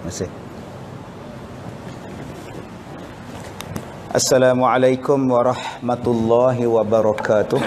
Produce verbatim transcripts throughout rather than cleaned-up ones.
kasih. Assalamualaikum warahmatullahi wabarakatuh.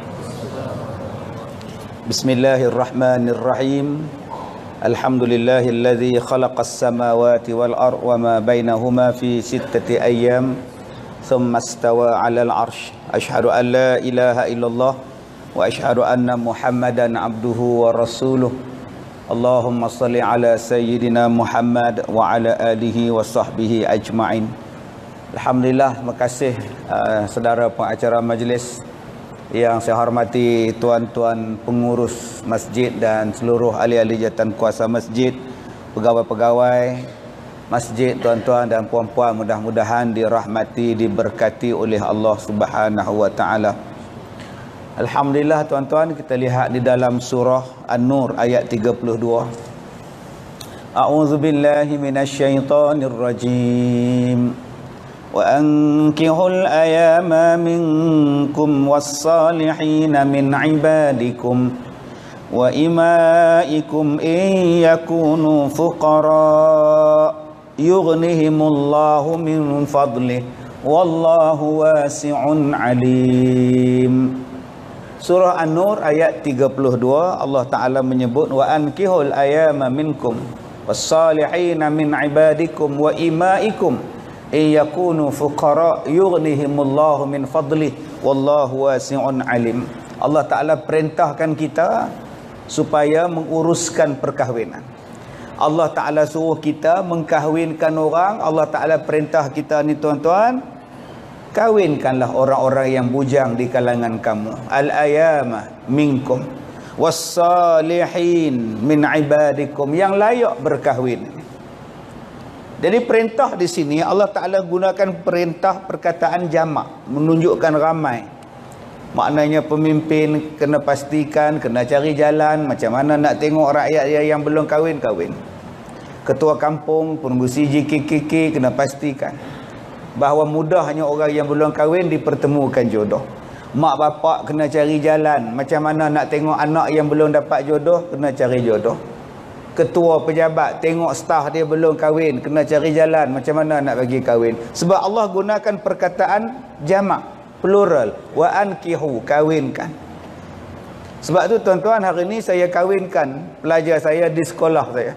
Bismillahirrahmanirrahim. Alhamdulillahilladzi khalaqas samawati wal ardh wa ma bainahuma fi sittati ayyam thumma istawa 'alal 'arsy. Asyhadu an la ilaha illallah wa asyhadu anna Muhammadan 'abduhu wa rasuluh. Allahumma salli ala sayyidina Muhammad wa ala alihi wa sahbihi ajma'in. Alhamdulillah, terima kasih uh, saudara pengacara majlis yang saya hormati, tuan-tuan pengurus masjid dan seluruh ahli-ahli jawatan kuasa masjid, pegawai-pegawai masjid, tuan-tuan dan puan-puan, mudah-mudahan dirahmati, diberkati oleh Allah Subhanahu wa taala. Alhamdulillah tuan-tuan, kita lihat di dalam surah An-Nur ayat tiga puluh dua. A'udzubillahi minasyaitonir rajim. وَأَنكِحُوا الْأَيَامَ مِنكُمْ وَالصَّالِحِينَ مِنْ عِبَادِكُمْ وَإِمَائِكُمْ إِنْ يَكُونُوا فُقَرَاءَ يُغْنِهِمُ اللَّهُ مِنْ فَضْلِهِ وَاللَّهُ وَاسِعٌ عَلِيمٌ. Surah An-Nur ayat tiga puluh dua, Allah Ta'ala menyebut وَأَنكِحُوا الْأَيَامَ مِنكُمْ وَالصَّالِحِينَ مِنْ عِبَادِكُمْ وَإِمَائِكُمْ in yakunu fuqara yughnihimullahu min fadlih wallahu wasi'un alim. Allah Ta'ala perintahkan kita supaya menguruskan perkahwinan. Allah Ta'ala suruh kita mengkahwinkan orang. Allah Ta'ala perintah kita ni tuan-tuan, kahwinkanlah orang-orang yang bujang di kalangan kamu. Al-ayama minkum was-salihin min ibadikum, yang layak berkahwin. Jadi perintah di sini Allah Ta'ala gunakan perintah perkataan jamak, menunjukkan ramai. Maknanya pemimpin kena pastikan, kena cari jalan macam mana nak tengok rakyat yang belum kahwin kahwin. Ketua kampung, penunggu C G K K K kena pastikan bahawa mudahnya orang yang belum kahwin dipertemukan jodoh. Mak bapak kena cari jalan macam mana nak tengok anak yang belum dapat jodoh, kena cari jodoh. Ketua pejabat tengok staf dia belum kahwin, kena cari jalan macam mana nak bagi kahwin. Sebab Allah gunakan perkataan jamak, plural, wa ankihu, kahwinkan. Sebab tu tuan-tuan, hari ni saya kahwinkan pelajar saya di sekolah saya.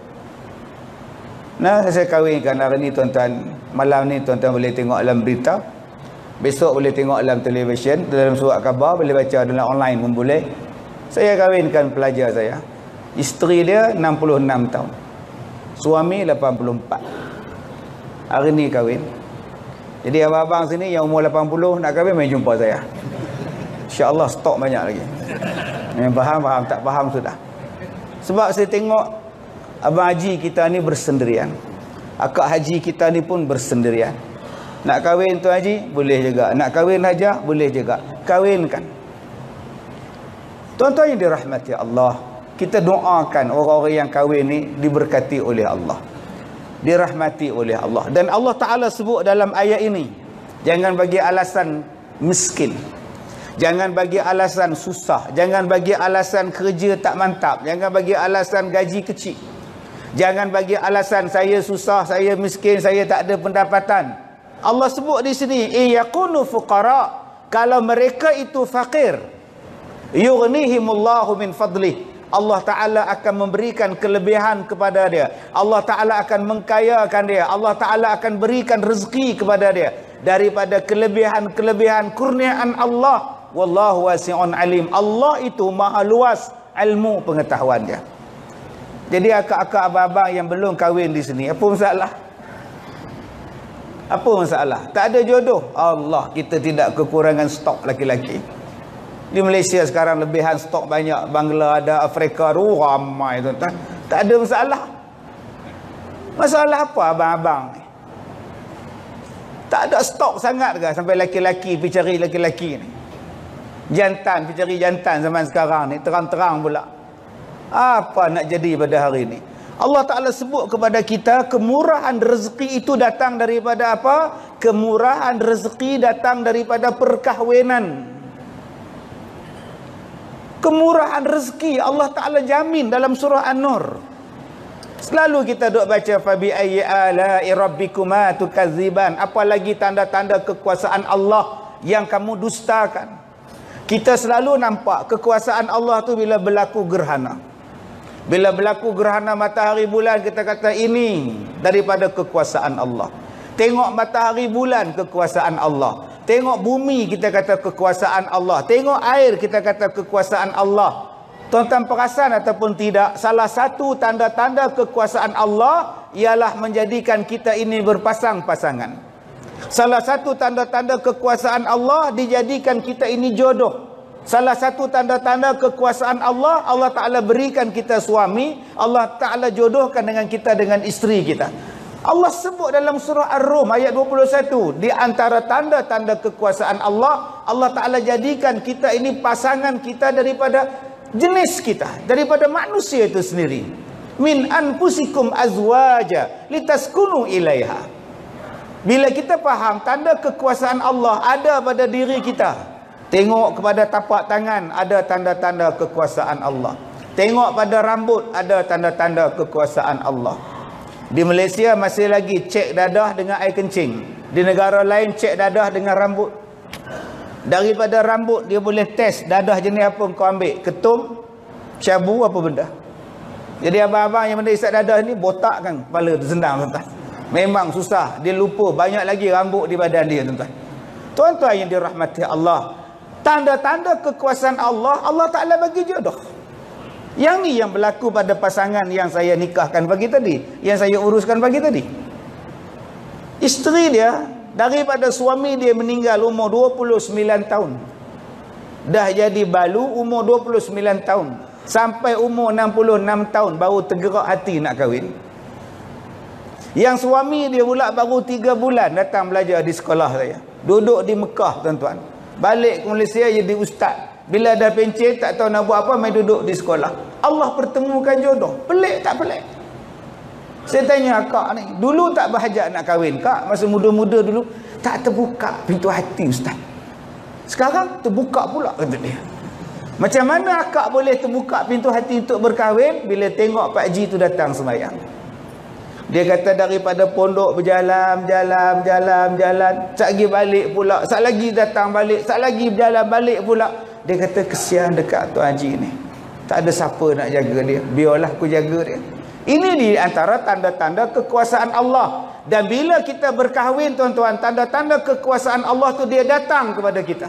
Nah, saya kahwinkan hari ni tuan-tuan. Malam ni tuan-tuan boleh tengok dalam berita, besok boleh tengok dalam televisyen, dalam surat khabar, boleh baca dalam online pun boleh. Saya kahwinkan pelajar saya. Isteri dia enam puluh enam tahun, suami lapan puluh empat. Hari ni kahwin. Jadi abang-abang sini yang umur lapan puluh nak kahwin, mari jumpa saya. InsyaAllah stok banyak lagi. Yang faham, faham, tak faham sudah. Sebab saya tengok abang haji kita ni bersendirian, akak haji kita ni pun bersendirian. Nak kahwin tu haji, boleh juga. Nak kahwin hajah, boleh juga. Kahwinkan. Tuan-tuan yang dirahmati Allah, kita doakan orang-orang yang kahwin ni diberkati oleh Allah, dirahmati oleh Allah. Dan Allah Ta'ala sebut dalam ayat ini, jangan bagi alasan miskin, jangan bagi alasan susah, jangan bagi alasan kerja tak mantap, jangan bagi alasan gaji kecil, jangan bagi alasan saya susah, saya miskin, saya tak ada pendapatan. Allah sebut di sini, iyakunu fuqara, kalau mereka itu fakir, yughnihimullahu min fadlih, Allah Ta'ala akan memberikan kelebihan kepada dia. Allah Ta'ala akan mengkayakan dia. Allah Ta'ala akan berikan rezeki kepada dia daripada kelebihan-kelebihan kurniaan Allah. Wallahu wasi'un alim. Allah itu maha luas ilmu pengetahuan dia. Jadi akak-akak abang-abang yang belum kahwin di sini, apa masalah? Apa masalah? Tak ada jodoh. Allah, kita tidak kekurangan stok laki-laki. Di Malaysia sekarang lebihan stok banyak. Bangla ada, Afrika, oh, ramai tuan-tuan. Tak ada masalah. Masalah apa abang-abang? Tak ada stok sangat ke sampai laki-laki pergi cari laki-laki ni? Jantan pergi cari jantan zaman sekarang ni, terang-terang pula. Apa nak jadi pada hari ni? Allah Ta'ala sebut kepada kita, kemurahan rezeki itu datang daripada apa? Kemurahan rezeki datang daripada perkahwinan. Kemurahan rezeki Allah Ta'ala jamin dalam surah An-Nur. Selalu kita duk baca fabi ayyi ala'i rabbikuma tukadziban. Apalagi tanda-tanda kekuasaan Allah yang kamu dustakan. Kita selalu nampak kekuasaan Allah tu bila berlaku gerhana. Bila berlaku gerhana matahari bulan, kita kata ini daripada kekuasaan Allah. Tengok matahari bulan, kekuasaan Allah. Tengok bumi, kita kata kekuasaan Allah. Tengok air, kita kata kekuasaan Allah. Tuan-tuan perasan ataupun tidak, salah satu tanda-tanda kekuasaan Allah ialah menjadikan kita ini berpasang-pasangan. Salah satu tanda-tanda kekuasaan Allah dijadikan kita ini jodoh. Salah satu tanda-tanda kekuasaan Allah, Allah Ta'ala berikan kita suami, Allah Ta'ala jodohkan dengan kita dengan isteri kita. Allah sebut dalam surah Ar-Rum ayat dua puluh satu, di antara tanda-tanda kekuasaan Allah, Allah Ta'ala jadikan kita ini pasangan kita daripada jenis kita, daripada manusia itu sendiri. Min anfusikum azwaja litaskunu ilaiha. Bila kita faham tanda kekuasaan Allah ada pada diri kita, tengok kepada tapak tangan, ada tanda-tanda kekuasaan Allah. Tengok pada rambut, ada tanda-tanda kekuasaan Allah. Di Malaysia masih lagi cek dadah dengan air kencing. Di negara lain cek dadah dengan rambut. Daripada rambut dia boleh test dadah jenis apa kau ambil, ketum, syabu, apa benda. Jadi abang-abang yang benda isap dadah ni botak kan kepala tu, senang tuan-tuan. Memang susah, dia lupa banyak lagi rambut di badan dia tuan-tuan. Tuan-tuan yang dirahmati Allah, tanda-tanda kekuasaan Allah, Allah Ta'ala bagi jodoh. Yang ni yang berlaku pada pasangan yang saya nikahkan pagi tadi, yang saya uruskan pagi tadi. Isteri dia, daripada suami dia meninggal umur dua puluh sembilan tahun, dah jadi balu umur dua puluh sembilan tahun, sampai umur enam puluh enam tahun baru tergerak hati nak kahwin. Yang suami dia pula baru tiga bulan datang belajar di sekolah saya, duduk di Mekah tuan-tuan, balik ke Malaysia jadi ustaz. Bila dah pencet tak tahu nak buat apa, main duduk di sekolah. Allah pertemukan jodoh. Pelik tak pelik? Saya tanya kak ni, dulu tak berhajat nak kahwin kak, masa muda-muda dulu tak terbuka pintu hati ustaz. Sekarang terbuka pula, kata dia. Macam mana akak boleh terbuka pintu hati untuk berkahwin bila tengok Pak Haji tu datang sembahyang? Dia kata daripada pondok berjalan, jalan, jalan, jalan, sat lagi balik pula, sat lagi datang balik, sat lagi berjalan balik pula. Dia kata kesian dekat Tuan Haji ni, tak ada siapa nak jaga dia, biarlah aku jaga dia. Ini di antara tanda-tanda kekuasaan Allah. Dan bila kita berkahwin tuan-tuan, tanda-tanda kekuasaan Allah tu dia datang kepada kita.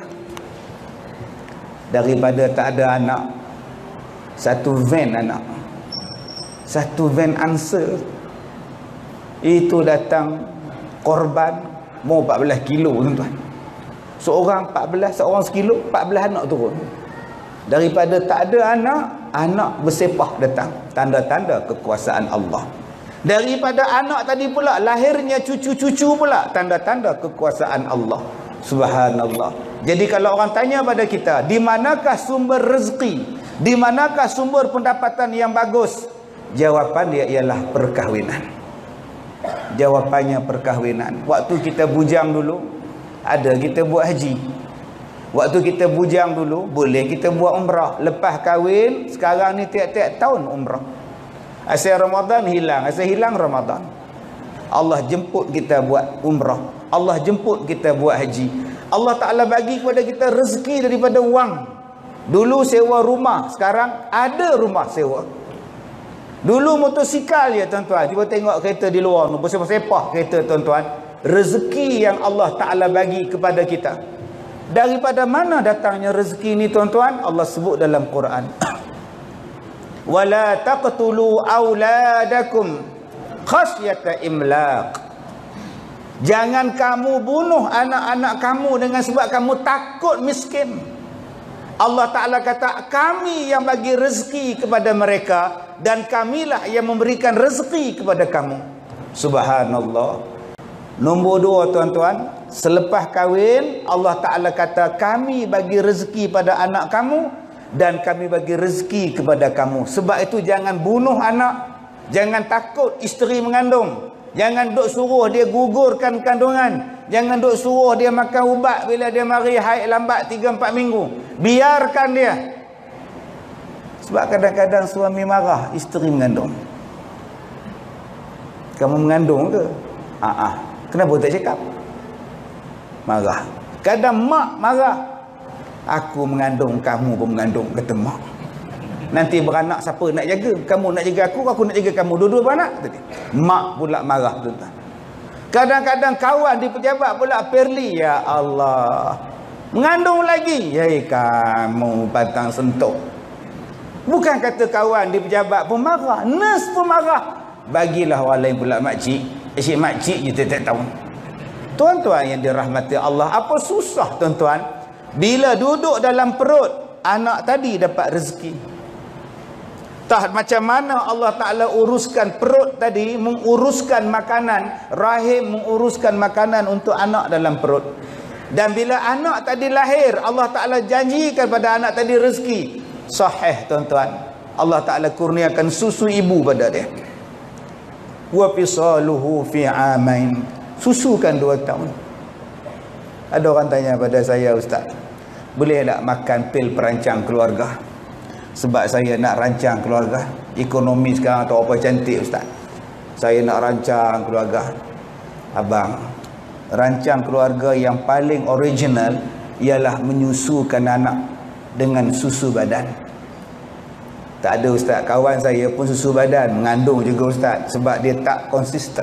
Daripada tak ada anak, satu van anak, satu van answer, itu datang korban mau empat belas kilo tuan-tuan. Seorang empat belas, seorang sekilo, empat belas anak turun. Daripada tak ada anak, anak bersepah datang. Tanda-tanda kekuasaan Allah. Daripada anak tadi pula, lahirnya cucu-cucu pula. Tanda-tanda kekuasaan Allah. Subhanallah. Jadi kalau orang tanya pada kita, di manakah sumber rezeki? Di manakah sumber pendapatan yang bagus? Jawapan dia ialah perkahwinan. Jawapannya perkahwinan. Waktu kita bujang dulu, ada kita buat haji. Waktu kita bujang dulu, boleh kita buat umrah. Lepas kahwin, sekarang ni tiap-tiap tahun umrah. Asal Ramadan hilang, asal hilang Ramadan, Allah jemput kita buat umrah, Allah jemput kita buat haji. Allah Ta'ala bagi kepada kita rezeki daripada wang. Dulu sewa rumah, sekarang ada rumah sewa. Dulu motosikal ya tuan-tuan, cuba tengok kereta di luar, bersepah-sepah kereta tuan-tuan. Rezeki yang Allah Ta'ala bagi kepada kita. Daripada mana datangnya rezeki ini tuan-tuan? Allah sebut dalam Quran. Wala taqtulu auladakum khasyata imlaq. Jangan kamu bunuh anak-anak kamu dengan sebab kamu takut miskin. Allah Ta'ala kata, kami yang bagi rezeki kepada mereka dan kamilah yang memberikan rezeki kepada kamu. Subhanallah. Nombor dua tuan-tuan, selepas kahwin Allah Ta'ala kata kami bagi rezeki pada anak kamu dan kami bagi rezeki kepada kamu. Sebab itu jangan bunuh anak, jangan takut isteri mengandung, jangan duk suruh dia gugurkan kandungan, jangan duk suruh dia makan ubat bila dia mari haid lambat tiga empat minggu. Biarkan dia. Sebab kadang-kadang suami marah isteri mengandung. Kamu mengandung ke? Ah, ah. Kenapa tak cakap? Marah. Kadang mak marah. Aku mengandung, kamu pun mengandung, kata mak. Nanti beranak siapa nak jaga? Kamu nak jaga aku, aku nak jaga kamu. Dua-dua beranak. Mak pula marah, tuan-tuan. Kadang-kadang kawan di pejabat pula perli. Ya Allah. Mengandung lagi. Ya kamu patang sentuh. Bukan kata kawan di pejabat pun marah. Nurse pun marah. Bagilah orang lain pula makcik. Asyik makcik je tak tahu. Tuan-tuan yang dirahmati Allah. Apa susah tuan-tuan? Bila duduk dalam perut anak tadi dapat rezeki. Tak macam mana Allah Ta'ala uruskan perut tadi, menguruskan makanan, rahim menguruskan makanan untuk anak dalam perut. Dan bila anak tadi lahir, Allah Ta'ala janjikan pada anak tadi rezeki. Sahih tuan-tuan. Allah Ta'ala kurniakan susu ibu pada dia. Wa fisaluhu fi amain. Susukan dua tahun. Ada orang tanya pada saya, Ustaz, boleh tak makan pil perancang keluarga? Sebab saya nak rancang keluarga. Ekonomi sekarang atau apa cantik, Ustaz. Saya nak rancang keluarga. Abang, rancang keluarga yang paling original ialah menyusukan anak dengan susu badan. Tak ada, Ustaz. Kawan saya pun susu badan, mengandung juga, Ustaz. Sebab dia tak konsisten.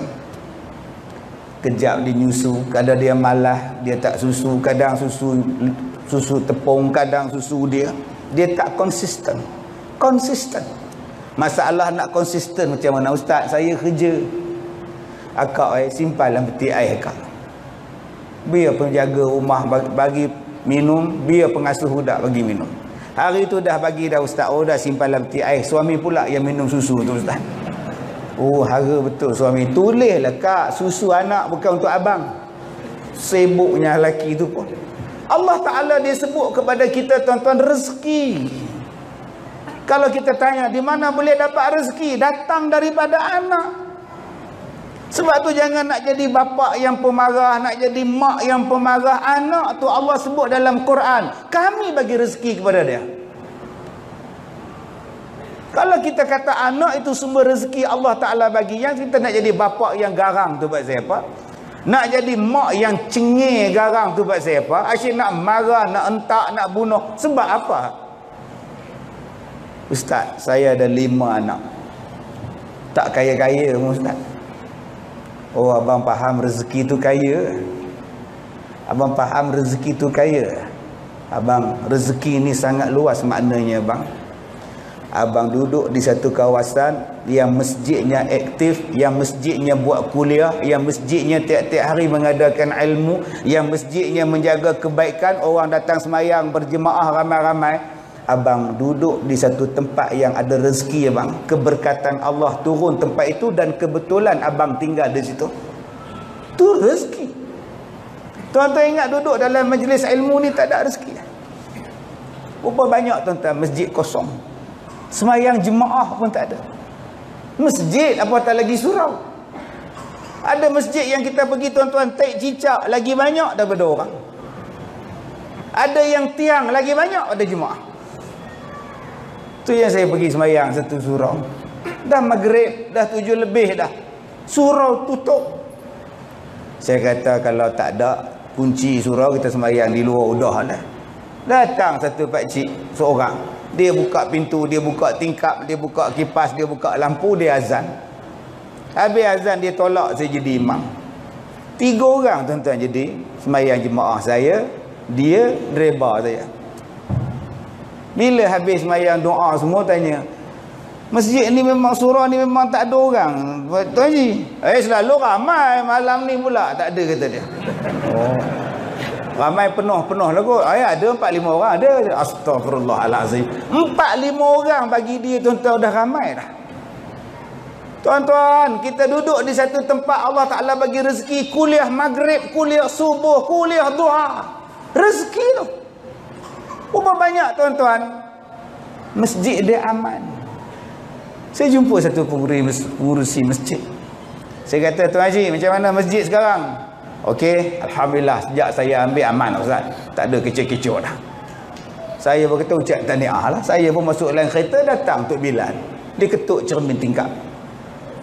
Kejap dia nyusu, kadang dia malas, dia tak susu, kadang susu susu tepung, kadang susu dia. Dia tak konsisten. Konsisten. Masalah nak konsisten macam mana, Ustaz? Saya kerja. Akak eh, simpanlah peti air akak. Biar penjaga rumah bagi, bagi minum, biar pengasuh budak bagi minum. Hari tu dah bagi dah, Ustaz. Oh, dah simpanlah peti air. Suami pula yang minum susu tu, Ustaz. Oh, hara betul suami. Tulislah, Kak, susu anak bukan untuk abang. Sibuknya lelaki tu pun. Allah Ta'ala dia sebut kepada kita, tuan-tuan, rezeki. Kalau kita tanya di mana boleh dapat rezeki, datang daripada anak. Sebab tu jangan nak jadi bapa yang pemarah, nak jadi mak yang pemarah. Anak tu Allah sebut dalam Quran, kami bagi rezeki kepada dia. Kalau kita kata anak itu sumber rezeki Allah Ta'ala bagi, yang kita nak jadi bapa yang garang tu buat siapa? Nak jadi mak yang cengih garang tu buat siapa? Asyik nak marah, nak entak, nak bunuh. Sebab apa? Ustaz, saya ada lima anak. Tak kaya-kaya pun, Ustaz. Oh, abang faham rezeki tu kaya. Abang faham rezeki tu kaya. Abang, rezeki ni sangat luas maknanya, bang. Abang duduk di satu kawasan yang masjidnya aktif, yang masjidnya buat kuliah, yang masjidnya tiap-tiap hari mengadakan ilmu, yang masjidnya menjaga kebaikan, orang datang semayang berjemaah ramai-ramai. Abang duduk di satu tempat yang ada rezeki, abang. Keberkatan Allah turun tempat itu dan kebetulan abang tinggal di situ. Tu rezeki. Tuan-tuan ingat duduk dalam majlis ilmu ni tak ada rezeki. Berapa banyak tuan-tuan masjid kosong. Semayang jemaah pun tak ada. Masjid apatah lagi surau. Ada masjid yang kita pergi tuan-tuan, taik cicak lagi banyak daripada orang. Ada yang tiang lagi banyak ada jemaah. Tu yang saya pergi semayang satu surau. Dah maghrib, dah tujuh lebih dah. Surau tutup. Saya kata kalau tak ada kunci surau, kita semayang di luar udah lah. Datang satu pakcik seorang. Dia buka pintu, dia buka tingkap, dia buka kipas, dia buka lampu, dia azan. Habis azan dia tolak saya jadi imam. Tiga orang tuan-tuan jadi semayang jemaah saya, dia, driver saya. Bila habis semayang doa semua tanya, masjid ni memang surau ni memang tak ada orang, Tuan Haji? Eh, selalu ramai, malam ni pula tak ada, kata dia. Oh, ramai penuh-penuh lah kot. Ay, ada empat lima orang ada. Astagfirullahalazim. Empat lima orang bagi dia tuan-tuan dah ramai dah. Tuan-tuan, kita duduk di satu tempat Allah Ta'ala bagi rezeki. Kuliah maghrib, kuliah subuh, kuliah duha. Rezeki tu. Berapa banyak tuan-tuan masjid dia aman. Saya jumpa satu pengurusi masjid. Saya kata, Tuan Haji, macam mana masjid sekarang? Okey, alhamdulillah sejak saya ambil aman, Ustaz. Tak ada kecoh-kecoh dah. Saya berkata ucap tahniah lah. Saya pun masuk dalam kereta datang Tok Bilal. Dia ketuk cermin tingkap.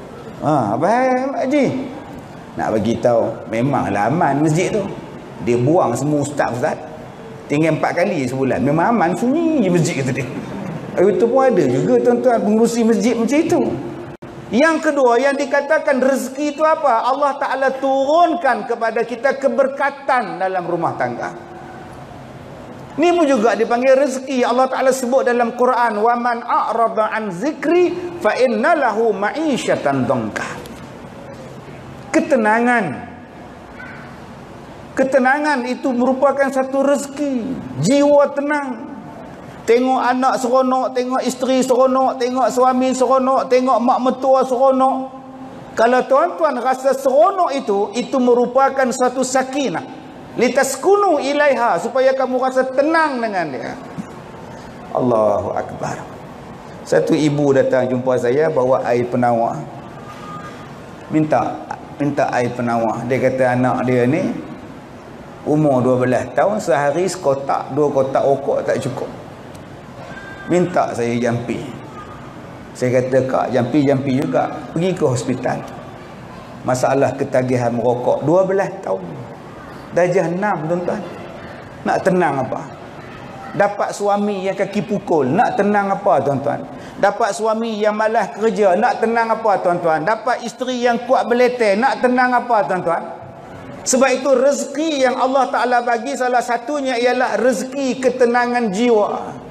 Ha, baik Mak Haji. Nak bagi tahu, memanglah aman masjid tu. Dia buang semua ustaz-ustaz. Tinggal empat kali sebulan. Memang aman, sunyi je masjid kata dia. Itu pun ada juga tuan-tuan pengurusi masjid macam itu. Yang kedua, yang dikatakan rezeki itu apa? Allah Ta'ala turunkan kepada kita keberkatan dalam rumah tangga. Ini pun juga dipanggil rezeki. Allah Ta'ala sebut dalam Quran, wa man a'rada an zikri fa inna lahu ma'isyatan dhanka. Ketenangan. Ketenangan itu merupakan satu rezeki. Jiwa tenang. Tengok anak seronok, tengok isteri seronok, tengok suami seronok, tengok mak mertua seronok. Kalau tuan-tuan rasa seronok itu, itu merupakan satu sakinah. Litaskunu ilaiha, supaya kamu rasa tenang dengan dia. Allahu Akbar. Satu ibu datang jumpa saya bawa air penawar. Minta minta air penawar. Dia kata anak dia ni umur dua belas tahun, sehari sekotak, dua kotak rokok tak cukup. Minta saya jampi. Saya kata, kak, jampi-jampi juga. Pergi ke hospital. Masalah ketagihan merokok. dua belas tahun. Darjah enam, tuan-tuan. Nak tenang apa? Dapat suami yang kaki pukul. Nak tenang apa, tuan-tuan? Dapat suami yang malas kerja. Nak tenang apa, tuan-tuan? Dapat isteri yang kuat beleter. Nak tenang apa, tuan-tuan? Sebab itu rezeki yang Allah Ta'ala bagi, salah satunya ialah rezeki ketenangan jiwa.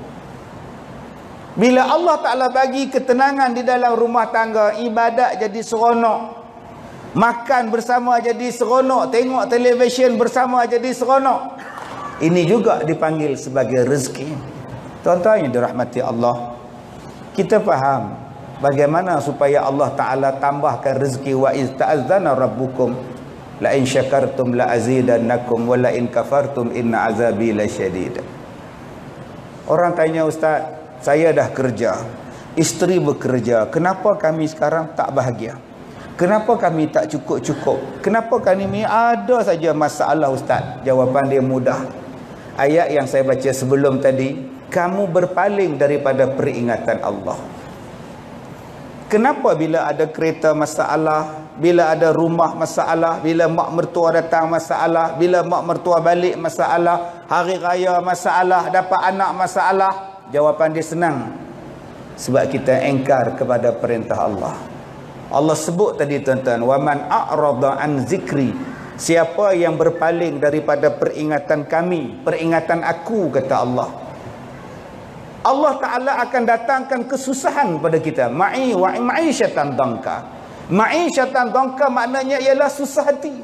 Bila Allah Ta'ala bagi ketenangan di dalam rumah tangga, ibadat jadi seronok, makan bersama jadi seronok, tengok televisyen bersama jadi seronok. Ini juga dipanggil sebagai rezeki. Tuan-tuan yang dirahmati Allah, kita faham bagaimana supaya Allah Ta'ala tambahkan rezeki. Wa iz ta'azzana rabbukum la in syakartum la azidannakum wa la in kafartum inna azabi lasyadid. Orang tanya, ustaz, saya dah kerja, isteri bekerja, kenapa kami sekarang tak bahagia? Kenapa kami tak cukup-cukup? Kenapa kami ada saja masalah, ustaz? Jawapan dia mudah. Ayat yang saya baca sebelum tadi, kamu berpaling daripada peringatan Allah. Kenapa bila ada kereta masalah, bila ada rumah masalah, bila mak mertua datang masalah, bila mak mertua balik masalah, hari raya masalah, dapat anak masalah? Jawapan dia senang. Sebab kita engkar kepada perintah Allah. Allah sebut tadi, tuan-tuan, wa man a'rada an zikri, siapa yang berpaling daripada peringatan kami, peringatan aku, kata Allah, Allah Ta'ala akan datangkan kesusahan pada kita. Ma'i wa ma'isyatan dhanka. Ma'isyatan dhanka maknanya ialah susah hati,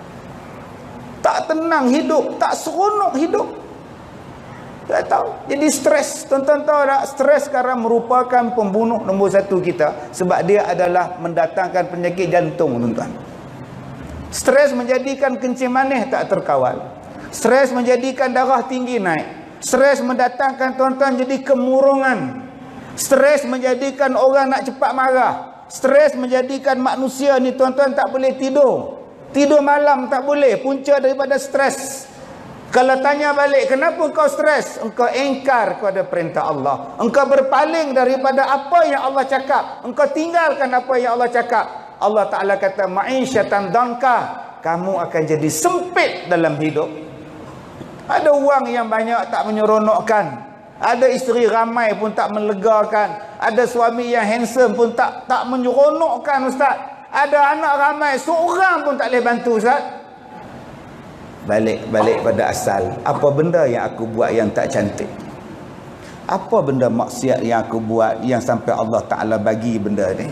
tak tenang hidup, tak seronok hidup. Tak tahu. Jadi stres. Tuan-tuan tahu tak? Stres sekarang merupakan pembunuh nombor satu kita. Sebab dia adalah mendatangkan penyakit jantung, tuan-tuan. Stres menjadikan kencing manis tak terkawal. Stres menjadikan darah tinggi naik. Stres mendatangkan, tuan-tuan, jadi kemurungan. Stres menjadikan orang nak cepat marah. Stres menjadikan manusia ni, tuan-tuan, tak boleh tidur. Tidur malam tak boleh. Punca daripada stres. Kalau tanya balik, kenapa kau stres? Engkau engkar kepada perintah Allah. Engkau berpaling daripada apa yang Allah cakap. Engkau tinggalkan apa yang Allah cakap. Allah Ta'ala kata, ma'isyatan dhanka, kamu akan jadi sempit dalam hidup. Ada wang yang banyak tak menyeronokkan. Ada isteri ramai pun tak melegakan. Ada suami yang handsome pun tak tak menyeronokkan, ustaz. Ada anak ramai, seorang pun tak boleh bantu, ustaz. Balik-balik pada asal. Apa benda yang aku buat yang tak cantik? Apa benda maksiat yang aku buat yang sampai Allah Ta'ala bagi benda ni?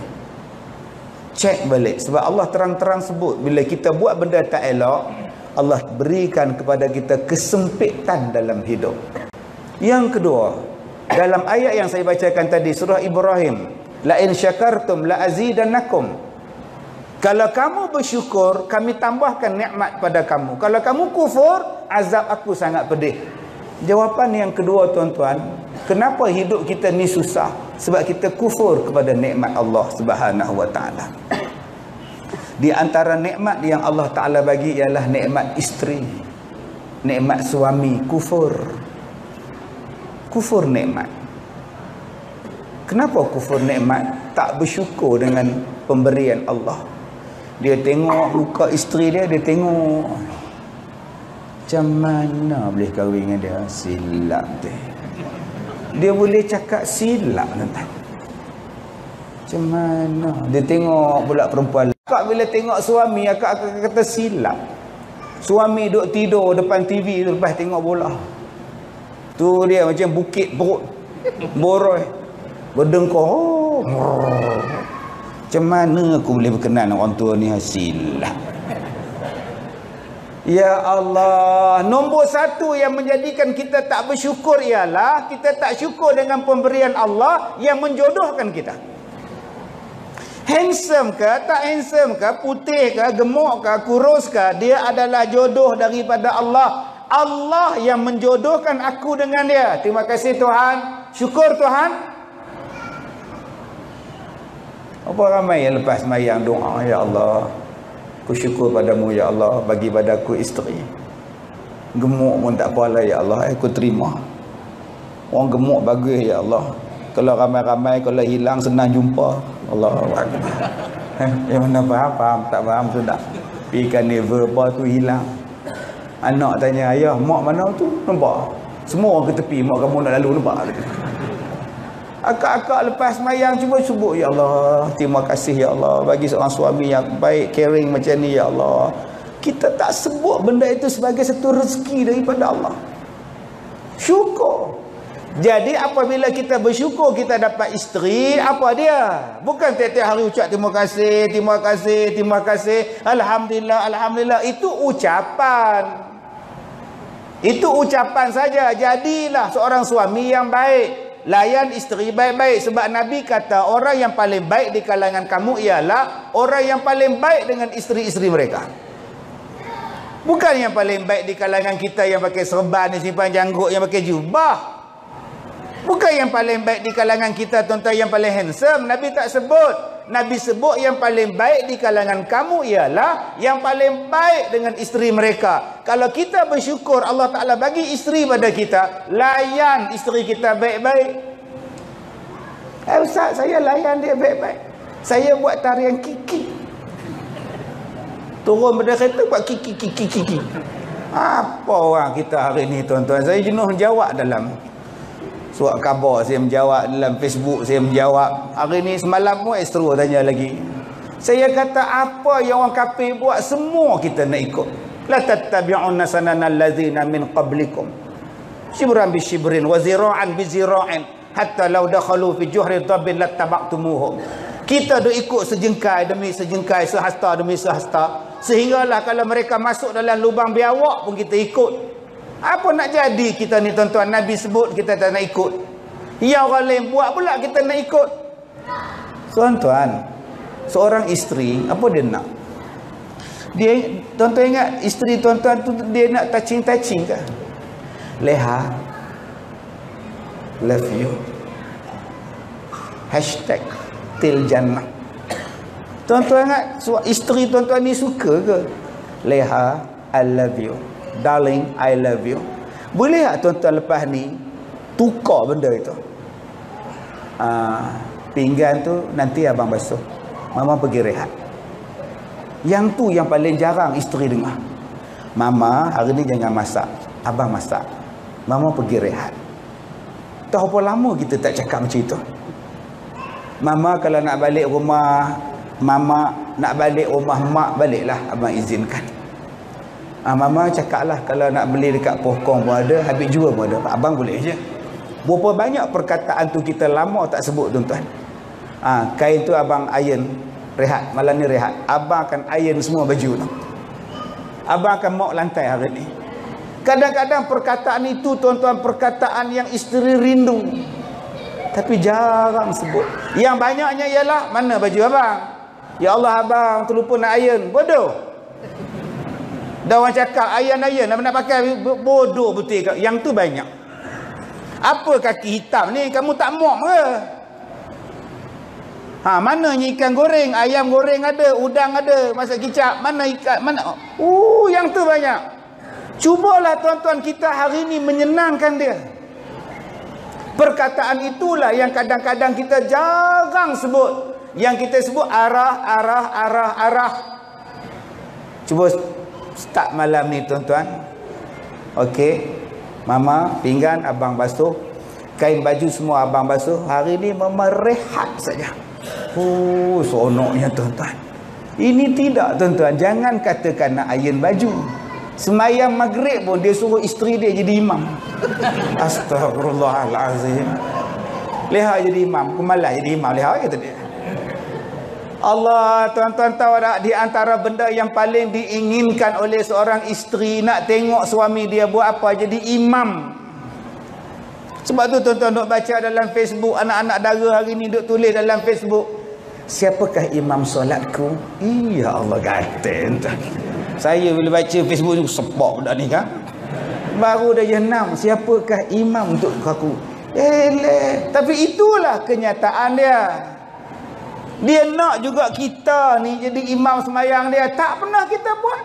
Cek balik. Sebab Allah terang-terang sebut, bila kita buat benda tak elok, Allah berikan kepada kita kesempitan dalam hidup. Yang kedua, dalam ayat yang saya bacakan tadi, surah Ibrahim, la in syakartum la azidannakum. Kalau kamu bersyukur, kami tambahkan nikmat pada kamu. Kalau kamu kufur, azab aku sangat pedih. Jawapan yang kedua, tuan-tuan, kenapa hidup kita ni susah? Sebab kita kufur kepada nikmat Allah Subhanahu wa taala. Di antara nikmat yang Allah Taala bagi ialah nikmat isteri, nikmat suami. Kufur. Kufur nikmat. Kenapa kufur nikmat? tak bersyukur dengan pemberian Allah. Dia tengok muka isteri dia, dia tengok macam mana boleh kahwin dengan dia. Silap dia. Dia boleh cakap silap tuan-tuan. Macam mana? Dia tengok pula perempuan. Akak bila tengok suami, akak, akak kata silap. Suami duduk tidur depan T V lepas tengok bola. Tu dia macam bukit perut. Boroi. Berdengkur. Oh. Macam mana aku boleh berkenan dengan orang tua ni? Silap. Ya Allah, nombor satu yang menjadikan kita tak bersyukur ialah kita tak syukur dengan pemberian Allah yang menjodohkan kita. Handsome ke, tak handsome ke, putih ke, gemuk ke, kurus ke, dia adalah jodoh daripada Allah. Allah yang menjodohkan aku dengan dia. Terima kasih Tuhan. Syukur Tuhan. Apa ramai yang lepas sembahyang doa, ya Allah, aku syukur padamu ya Allah, bagi padaku isteri. Gemuk pun tak apalah ya Allah, aku terima. Orang gemuk bagus ya Allah. Kalau ramai-ramai, kalau hilang senang jumpa. Allahu Akbar. Yang mana faham, faham, tak faham sudah. Pergi carnival apa tu hilang. Anak tanya, ayah, mak mana tu? Nampak? Semua orang ke tepi, mak kamu nak lalu, nampak? Akak-akak lepas semayang cuba sebut, ya Allah, terima kasih ya Allah bagi seorang suami yang baik, caring macam ni ya Allah. Kita tak sebut benda itu sebagai satu rezeki daripada Allah. Syukur. Jadi apabila kita bersyukur kita dapat isteri, apa dia? Bukan tiap-tiap hari ucap terima kasih, terima kasih, terima kasih, alhamdulillah, alhamdulillah. Itu ucapan. Itu ucapan saja. Jadilah seorang suami yang baik. Layan isteri baik-baik. Sebab Nabi kata orang yang paling baik di kalangan kamu ialah orang yang paling baik dengan isteri-isteri mereka. Bukan yang paling baik di kalangan kita yang pakai serban, yang simpan janggut, yang pakai jubah. Bukan yang paling baik di kalangan kita tuan-tuan yang paling handsome. Nabi tak sebut. Nabi sebut yang paling baik di kalangan kamu ialah yang paling baik dengan isteri mereka. Kalau kita bersyukur Allah Ta'ala bagi isteri pada kita, layan isteri kita baik-baik. Eh Ustaz, saya layan dia baik-baik. Saya buat tarian kiki. Turun pada kereta buat kiki-kiki-kiki. Apa orang kita hari ni tuan-tuan? Saya jenuh jawab dalam surat khabar, saya menjawab dalam Facebook, saya menjawab. Hari ni semalam pun Astro tanya lagi. Saya kata apa yang orang kafir buat semua kita nak ikut. La tattabi'unna sanana allazina min qablikum. Shibran bi shibrin wa zira'an bi zira'in hatta law dakhalu fi juhri dhabbin lattaba'tumuhum. Kita duk ikut sejengkai demi sejengkai, sehasta demi sehasta, sehinggalah kalau mereka masuk dalam lubang biawak pun kita ikut. Apa nak jadi kita ni tuan-tuan? Nabi sebut kita tak nak ikut. Yang orang lain buat pula kita nak ikut. Tuan-tuan, seorang isteri apa dia nak? Dia, tuan-tuan ingat isteri tuan-tuan tu dia nak touching-touching ke? Leha, love you. Hashtag til jannah. Tuan-tuan ingat isteri tuan-tuan ni suka ke? Leha, I love you. Darling, I love you. Boleh tak tuan-tuan lepas ni tukar benda itu? Uh, pinggan tu nanti abang basuh, mama pergi rehat. Yang tu yang paling jarang isteri dengar. Mama hari ni jangan masak, abang masak, mama pergi rehat. Tahu berapa lama kita tak cakap macam itu? Mama kalau nak balik rumah, mama nak balik rumah mak, baliklah, abang izinkan. Ah, mama cakaplah kalau nak beli dekat Pokong pun ada, habis jual pun ada. Abang boleh je. Berapa banyak perkataan tu kita lama tak sebut tuan-tuan. Ah, kain tu abang iron, rehat, malam ni rehat. Abang akan iron semua baju tu. Abang akan mop lantai hari ni. Kadang-kadang perkataan itu tuan-tuan perkataan yang isteri rindu. Tapi jarang sebut. Yang banyaknya ialah mana baju abang? Ya Allah abang terlupa nak iron. Bodoh. Dah orang cakap ayan-ayan nak pakai, bodoh betul. Yang tu banyak. Apa kaki hitam ni? Kamu tak mok ke? Ha, mana ikan goreng, ayam goreng ada, udang ada, masak kicap, mana ikan, mana? Uh, yang tu banyak. Cubalah tuan-tuan kita hari ni menyenangkan dia. Perkataan itulah yang kadang-kadang kita jarang sebut. Yang kita sebut arah, arah, arah, arah. Cuba start malam ni tuan-tuan. Okey. Mama, pinggan abang basuh. Kain baju semua abang basuh. Hari ni mama rehat saja. Oh, seronoknya tuan-tuan. Ini tidak tuan-tuan. Jangan katakan nak iron baju. Semayang maghrib pun dia suruh isteri dia jadi imam. Astagfirullahalazim. Leha jadi imam. Kumalah jadi imam. Leha kata dia. Allah, tuan-tuan tahu tak, di antara benda yang paling diinginkan oleh seorang isteri, nak tengok suami dia buat apa, jadi imam. Sebab tu tuan-tuan duk baca dalam Facebook, anak-anak dara hari ni duk tulis dalam Facebook, siapakah imam solatku? Ya Allah, gaten. Saya bila baca Facebook ni sepak budak ni kan. Baru dah jenam, siapakah imam untuk aku? Eh, tapi itulah kenyataan dia. Dia nak juga kita ni jadi imam semayang dia. Tak pernah kita buat.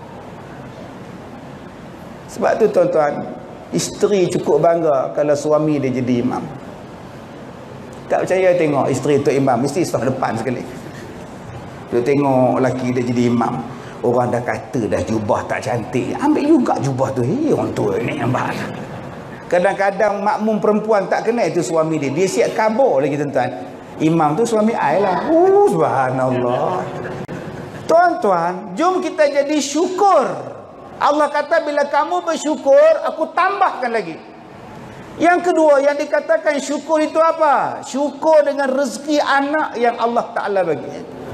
Sebab tu tuan-tuan, isteri cukup bangga kalau suami dia jadi imam. Tak percaya tengok isteri tu imam, mesti sah depan sekali. Dia tengok lelaki dia jadi imam. Orang dah kata dah jubah tak cantik, ambil juga jubah tu. Hei, orang tua ni nampak. Kadang-kadang makmum perempuan tak kenal itu suami dia. Dia siap kabur lagi tuan-tuan. Imam tu suami ai lah. Oh, subhanallah. Tuan-tuan, jom kita jadi syukur. Allah kata bila kamu bersyukur, aku tambahkan lagi. Yang kedua yang dikatakan syukur itu apa? Syukur dengan rezeki anak yang Allah Ta'ala bagi.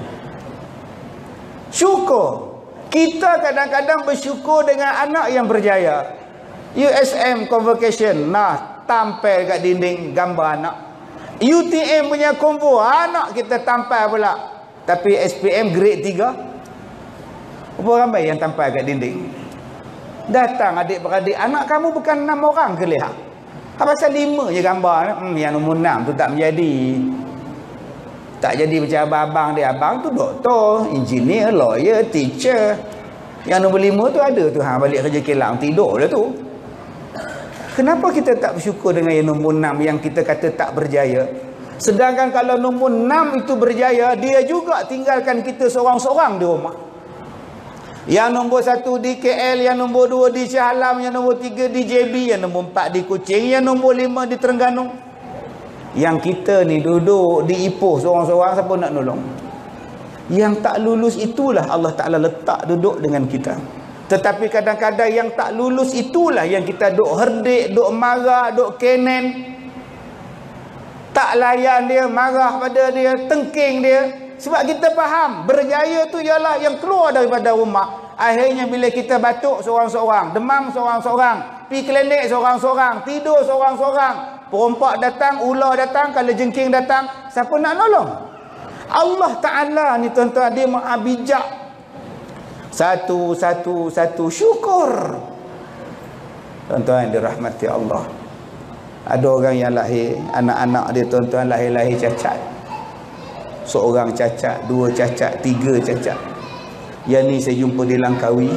Syukur. Kita kadang-kadang bersyukur dengan anak yang berjaya. U S M Convocation, nah, tampil kat dinding gambar anak. U T M punya konvo, anak kita tampal pula. Tapi S P M grade tiga, berapa ramai yang tampal kat dinding? Datang adik-beradik, anak kamu bukan enam orang ke lihat? Apa pasal lima je gambar? Hmm, yang nombor enam tu tak menjadi. Tak jadi macam abang-abang dia. Abang tu doktor, engineer, lawyer, teacher. Yang nombor lima tu ada tu, ha, balik kerja kilang, tidur lah tu. Kenapa kita tak bersyukur dengan yang nombor enam yang kita kata tak berjaya? Sedangkan kalau nombor enam itu berjaya, dia juga tinggalkan kita seorang-seorang di rumah. Yang nombor satu di K L, yang nombor dua di Shah Alam, yang nombor tiga di J B, yang nombor empat di Kuching, yang nombor lima di Terengganu. Yang kita ni duduk di Ipoh seorang-seorang, siapa nak nolong? Yang tak lulus itulah Allah Ta'ala letak duduk dengan kita. Tetapi kadang-kadang yang tak lulus itulah yang kita duk herdik, duk marah, duk kenen. Tak layan dia, marah pada dia, tengking dia. Sebab kita faham, berjaya tu ialah yang keluar daripada rumah. Akhirnya bila kita batuk seorang-seorang, demam seorang-seorang, pi klinik seorang-seorang, tidur seorang-seorang, perompak datang, ular datang, kalau jengking datang, siapa nak nolong? Allah Ta'ala ni tuan-tuan, dia maha bijak. Satu, satu, satu syukur. Tuan-tuan dirahmati Allah. Ada orang yang lahir, anak-anak dia tuan-tuan lahir-lahir cacat. Seorang cacat, dua cacat, tiga cacat. Yang ni saya jumpa di Langkawi.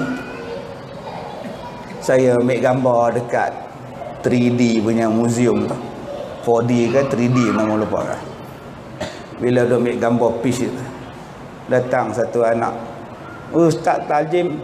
Saya ambil gambar dekat tiga D punya museum tu. empat D kan, tiga D nama lupa kan. Bila dia ambil gambar piece itu, datang satu anak, Ustaz Tajim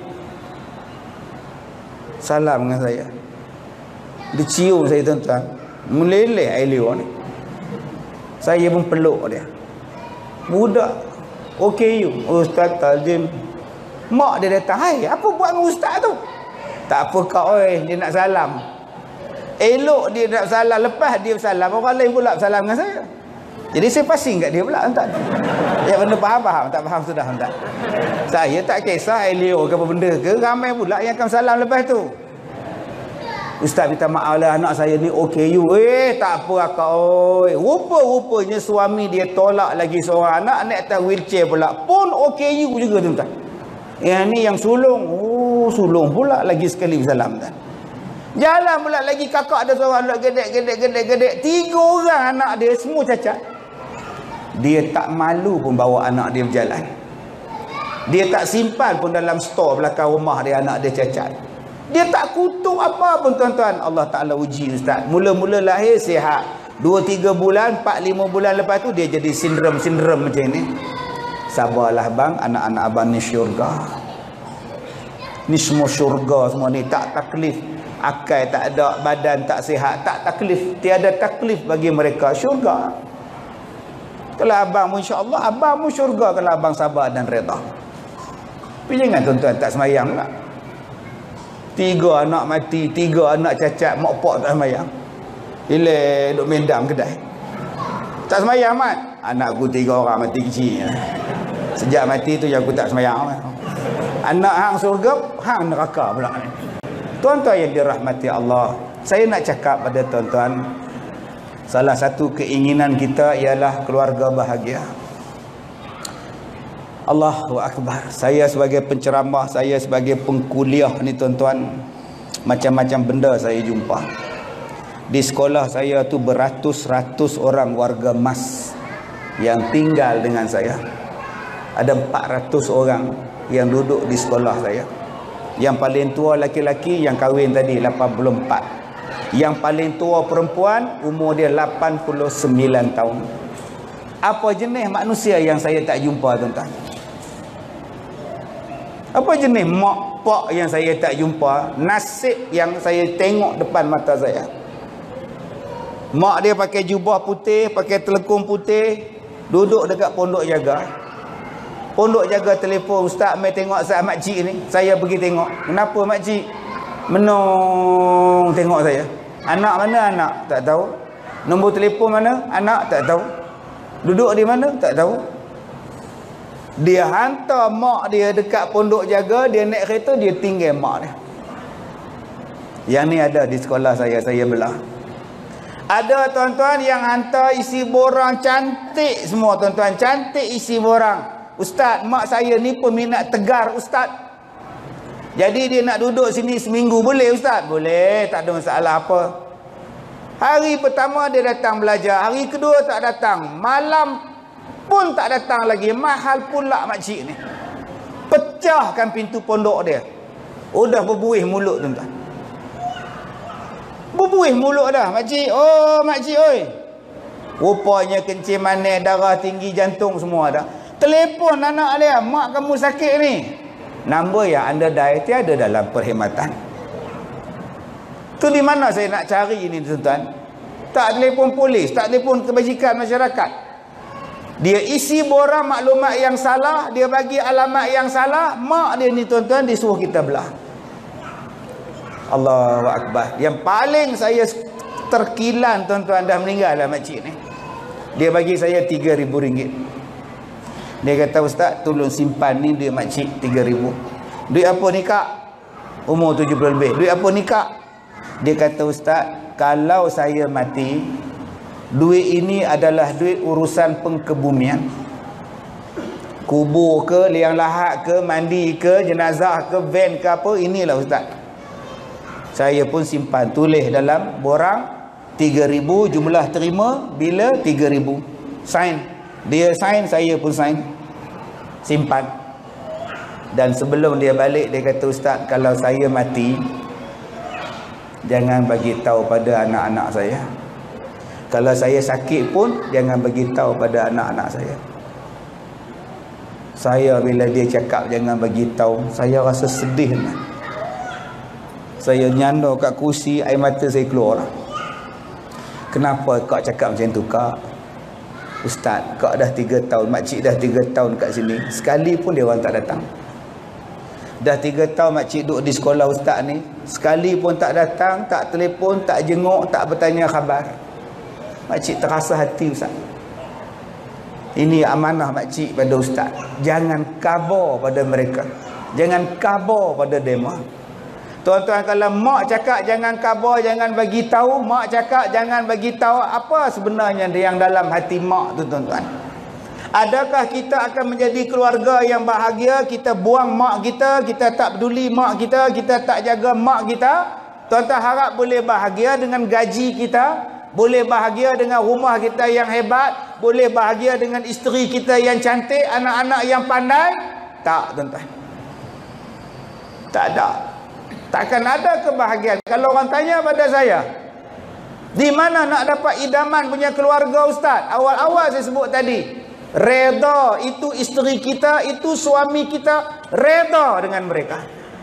salam dengan saya. Dia cium saya tuan-tuan, meleleh air liur ni. Saya pun peluk dia. Budak O K U, Ustaz Tajim. Mak dia datang, hai, apa buat dengan ustaz tu? Tak apa kau, oi, dia nak salam. Elok dia nak salam, lepas dia salam, orang lain pula salam dengan saya. Jadi saya pasing kat dia pula, tuan. Ya, benda faham-faham, tak faham sudah, tuan. Saya tak kisah Elio ke apa benda ke, ramai pula yang akan salam lepas tu. Ustaz minta maaf lah, anak saya ni O K U. Eh, tak apa akak, oi. Rupa-rupanya suami dia tolak lagi seorang anak, naik atas wheelchair pula. Pun O K U juga, tuan. Yang ni yang sulung. Oh, sulung pula lagi sekali bersalam, tuan. Jalan pula lagi kakak ada seorang nak gedek, gedek, gedek, gedek. Tiga orang anak dia semua cacat. Dia tak malu pun bawa anak dia berjalan. Dia tak simpan pun dalam stor belakang rumah dia anak dia cacat. Dia tak kutuk apa pun, tuan-tuan. Allah Ta'ala uji ustaz. Mula-mula lahir sihat. Dua tiga bulan, empat lima bulan lepas tu dia jadi sindrom-sindrom macam ni. Sabarlah bang, anak-anak abang ni syurga. Ni semua syurga semua ni, tak taklif. Akal tak ada, badan tak sihat, tak taklif. Tiada taklif bagi mereka, syurga. Kalau abang mu insya-Allah, abang mu syurga kalau abang sabar dan redha. Tapi jangan tuan-tuan tak semayang pula. Tiga anak mati, tiga anak cacat, mak pak tak semayang. Bila duk mendam kedai. Tak semayang mat. Anakku tiga orang mati kecil. Sejak mati tu yang aku tak semayang. Anak hang surga, hang neraka pula. Tuan-tuan yang dirahmati Allah, saya nak cakap pada tuan-tuan, salah satu keinginan kita ialah keluarga bahagia. Allahu Akbar. Saya sebagai penceramah, saya sebagai pengkuliah ni tuan-tuan, macam-macam benda saya jumpa. Di sekolah saya tu beratus-ratus orang warga mas yang tinggal dengan saya. Ada empat ratus orang yang duduk di sekolah saya. Yang paling tua laki-laki yang kahwin tadi lapan puluh empat. Yang paling tua perempuan umur dia lapan puluh sembilan tahun. Apa jenis manusia yang saya tak jumpa tuan-tuan? Apa jenis mak pak yang saya tak jumpa? Nasib yang saya tengok depan mata saya. Mak dia pakai jubah putih, pakai telekung putih, duduk dekat pondok jaga. Pondok jaga telefon, ustaz mai tengok saat makcik ni. Saya pergi tengok. Kenapa makcik? Menung tengok saya. Anak mana anak? Tak tahu. Nombor telefon mana? Anak tak tahu. Duduk di mana? Tak tahu. Dia hantar mak dia dekat pondok jaga, dia naik kereta, dia tinggal mak dia. Yang ni ada di sekolah saya, saya belah. Ada tuan-tuan yang hantar isi borang cantik semua tuan-tuan, cantik isi borang. Ustaz, mak saya ni peminat tegar ustaz. Jadi dia nak duduk sini seminggu, boleh ustaz? Boleh, tak ada masalah apa. Hari pertama dia datang belajar, hari kedua tak datang, malam pun tak datang lagi. Mahal pula makcik ni. Pecahkan pintu pondok dia. Udah berbuih mulut tuan-tuan. Berbuih mulut dah makcik. Oh makcik oi. Rupanya kencing manis, darah tinggi, jantung semua dah. Telefon anak dia, mak kamu sakit ni. Nombor yang anda dial tiada dalam perkhidmatan. Tu di mana saya nak cari ini tuan-tuan? Tak telefon polis, tak telefon kebajikan masyarakat. Dia isi borang maklumat yang salah, dia bagi alamat yang salah, mak dia ni tuan-tuan disuruh kita belah. Allahu Akbar. Yang paling saya terkilan tuan-tuan, dah meninggal lah makcik ni. Dia bagi saya tiga ribu ringgit. Dia kata, ustaz tolong simpan ni duit makcik tiga ribu. Duit apa ni kak? Umur tujuh puluh lebih. Duit apa ni kak? Dia kata, ustaz kalau saya mati, duit ini adalah duit urusan pengkebumian. Kubur ke, liang lahat ke, mandi ke, jenazah ke, van ke apa, inilah ustaz. Saya pun simpan, tulis dalam borang tiga ribu, jumlah terima bila tiga ribu. Sign. Dia sign, saya pun sign. Simpan. Dan sebelum dia balik, dia kata, ustaz kalau saya mati, jangan bagi tahu pada anak-anak saya. Kalau saya sakit pun jangan bagi tahu pada anak-anak saya. Saya bila dia cakap jangan bagi tahu, saya rasa sedih. Saya nyanda kat kursi, air mata saya keluar. Kenapa kau cakap macam tu kak? Ustaz, kau dah tiga tahun, makcik dah tiga tahun kat sini, sekali pun dia orang tak datang. Dah tiga tahun makcik duduk di sekolah ustaz ni, sekali pun tak datang, tak telefon, tak jenguk, tak bertanya khabar. Makcik terasa hati ustaz. Ini amanah makcik pada ustaz. Jangan kabar pada mereka. Jangan kabar pada dema. Tuan-tuan, kalau mak cakap jangan kabar, jangan bagi tahu, mak cakap jangan bagi tahu, apa sebenarnya yang dalam hati mak tu tuan-tuan? Adakah kita akan menjadi keluarga yang bahagia, kita buang mak kita, kita tak peduli mak kita, kita tak jaga mak kita? Tuan-tuan harap boleh bahagia dengan gaji kita, boleh bahagia dengan rumah kita yang hebat, boleh bahagia dengan isteri kita yang cantik, anak-anak yang pandai? Tak tuan-tuan. Tak ada. Takkan ada kebahagiaan. Kalau orang tanya pada saya, Di mana nak dapat idaman punya keluarga ustaz? Awal-awal saya sebut tadi. Reda, itu isteri kita, itu suami kita, reda dengan mereka.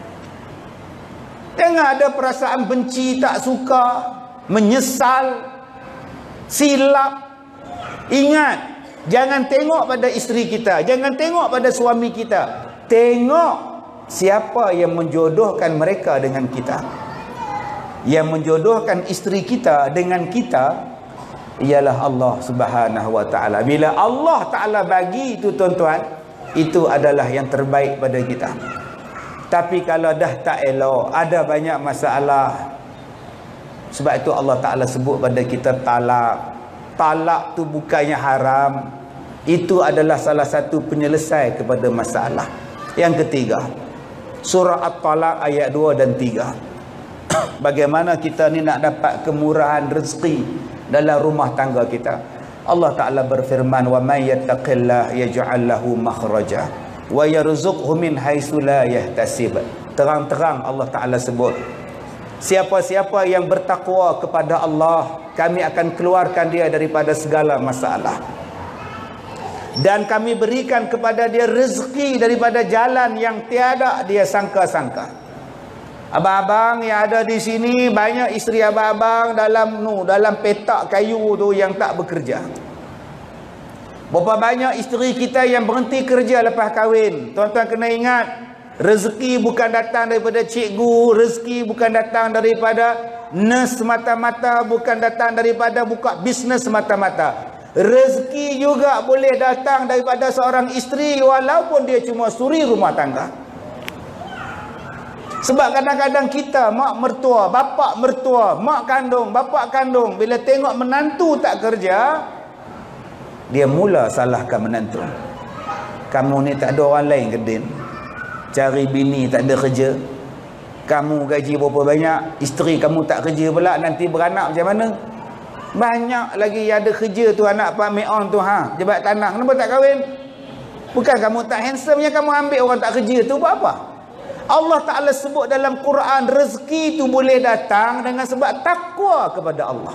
Jangan ada perasaan benci, tak suka, menyesal, silap. Ingat, jangan tengok pada isteri kita, jangan tengok pada suami kita. Tengok siapa yang menjodohkan mereka dengan kita. Yang menjodohkan isteri kita dengan kita ialah Allah Subhanahu wa taala. Bila Allah taala bagi itu tuan-tuan, itu adalah yang terbaik pada kita. Tapi kalau dah tak elok, ada banyak masalah. Sebab itu Allah taala sebut pada kita talak. Talak tu bukannya haram. Itu adalah salah satu penyelesai kepada masalah. Yang ketiga, surah At-Talaq ayat dua dan tiga. Bagaimana kita ni nak dapat kemurahan rezeki dalam rumah tangga kita. Allah Ta'ala berfirman, wa may yattaqillah yaj'al lahu makhraja wa yarzuqhu min haitsu la yahtasib. Terang-terang Allah Ta'ala sebut, siapa-siapa yang bertakwa kepada Allah, kami akan keluarkan dia daripada segala masalah. Dan kami berikan kepada dia rezeki daripada jalan yang tiada dia sangka-sangka. Abang-abang yang ada di sini, banyak isteri abang-abang dalam nu dalam petak kayu tu yang tak bekerja. Berapa banyak isteri kita yang berhenti kerja lepas kahwin. Tuan-tuan kena ingat, rezeki bukan datang daripada cikgu, rezeki bukan datang daripada nurse mata-mata, bukan datang daripada buka bisnes mata-mata. Rezeki juga boleh datang daripada seorang isteri walaupun dia cuma suri rumah tangga. Sebab kadang-kadang kita, mak mertua, bapak mertua, mak kandung, bapak kandung, bila tengok menantu tak kerja, dia mula salahkan menantu. Kamu ni tak ada orang lain ke Din? Cari bini tak ada kerja. Kamu gaji berapa banyak, isteri kamu tak kerja pula, nanti beranak macam mana? Banyak lagi yang ada kerja tu, anak Pak Meon tu, ha, jebat tanah, kenapa tak kahwin? Bukan kamu tak handsome yang kamu ambil orang tak kerja tu, buat apa? Allah Ta'ala sebut dalam Quran, rezeki itu boleh datang dengan sebab takwa kepada Allah.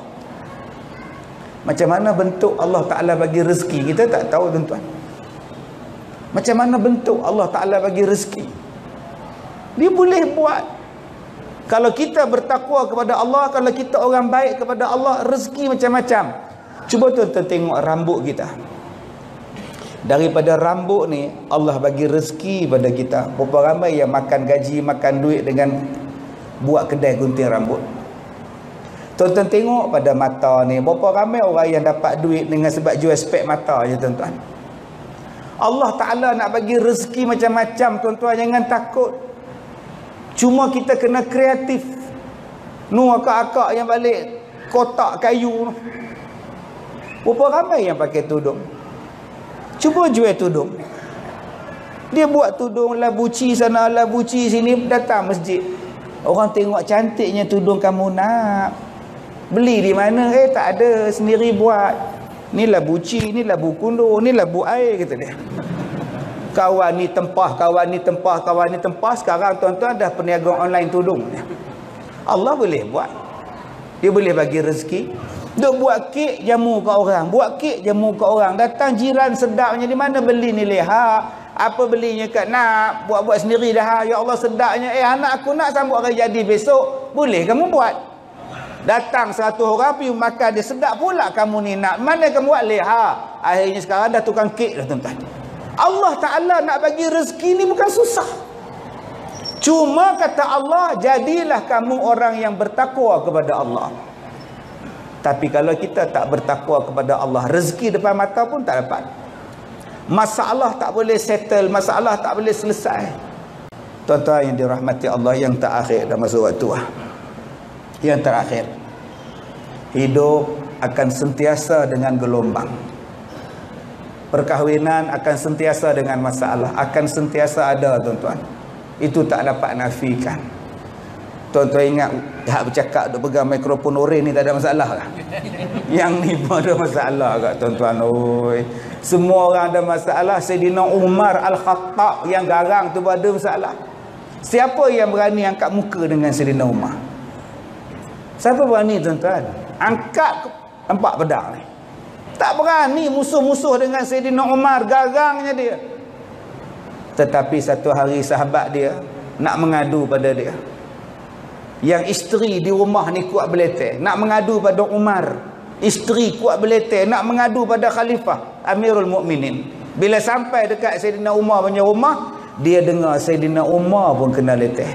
Macam mana bentuk Allah Ta'ala bagi rezeki, kita tak tahu tuan-tuan. Macam mana bentuk Allah Ta'ala bagi rezeki, dia boleh buat. Kalau kita bertakwa kepada Allah, kalau kita orang baik kepada Allah, rezeki macam-macam. Cuba tuan-tuan tengok rambut kita. Daripada rambut ni Allah bagi rezeki pada kita. Berapa ramai yang makan gaji, makan duit dengan buat kedai gunting rambut. Tuan-tuan tengok pada mata ni, berapa ramai orang yang dapat duit dengan sebab jual spek mata je tuan-tuan. Allah Ta'ala nak bagi rezeki macam-macam tuan-tuan, jangan takut. Cuma kita kena kreatif. Nu akak-akak yang balik kotak kayu, berapa ramai yang pakai tudung? Cuba jual tudung. Dia buat tudung labuci sana, labuci sini, datang masjid. Orang tengok cantiknya tudung kamu nak. Beli di mana? Eh tak ada, sendiri buat. Ni labuci, ni labu kundur, ni labu air, kata dia. Kawan ni tempah, kawan ni tempah, kawan ni tempah. Sekarang tuan-tuan dah perniagaan online tudung. Allah boleh buat. Dia boleh bagi rezeki. Dia buat kek jamu ke orang, buat kek jamu ke orang. Datang jiran sedapnya, di mana beli ni leha? Apa belinya kat nak? Buat-buat sendiri dah. Ya Allah sedapnya. Eh anak aku nak sambut hari jadi besok. Boleh kamu buat? Datang seratus orang pergi makan, dia sedap pula kamu ni nak. Mana kamu buat leha? Akhirnya sekarang dah tukang kek dah tuan-tuan. Allah Ta'ala nak bagi rezeki ni bukan susah. Cuma kata Allah, jadilah kamu orang yang bertakwa kepada Allah. Tapi kalau kita tak bertakwa kepada Allah, rezeki depan mata pun tak dapat. Masalah tak boleh settle, masalah tak boleh selesai. Tuan-tuan yang dirahmati Allah, yang terakhir dah masuk waktu lah. Yang terakhir, hidup akan sentiasa dengan gelombang. Perkahwinan akan sentiasa dengan masalah, akan sentiasa ada tuan-tuan. Itu tak dapat nafikan. Tuan-tuan ingat, hak bercakap duk pegang mikrofon oren ni tak ada masalah lah. Yang ni pun ada masalah kat tuan-tuan. Oi, semua orang ada masalah. Sayyidina Umar Al-Khattab yang garang tu ada masalah. Siapa yang berani angkat muka dengan Sayyidina Umar? Siapa berani tuan-tuan? angkat empat pedang ni. Tak berani musuh-musuh dengan Sayyidina Umar, garangnya dia. Tetapi satu hari sahabat dia nak mengadu pada dia. Yang isteri di rumah ni kuat beleteh, nak mengadu pada Umar. Isteri kuat beleteh, nak mengadu pada Khalifah Amirul Mukminin. Bila sampai dekat Sayyidina Umar punya rumah, dia dengar Sayyidina Umar pun kena leteh.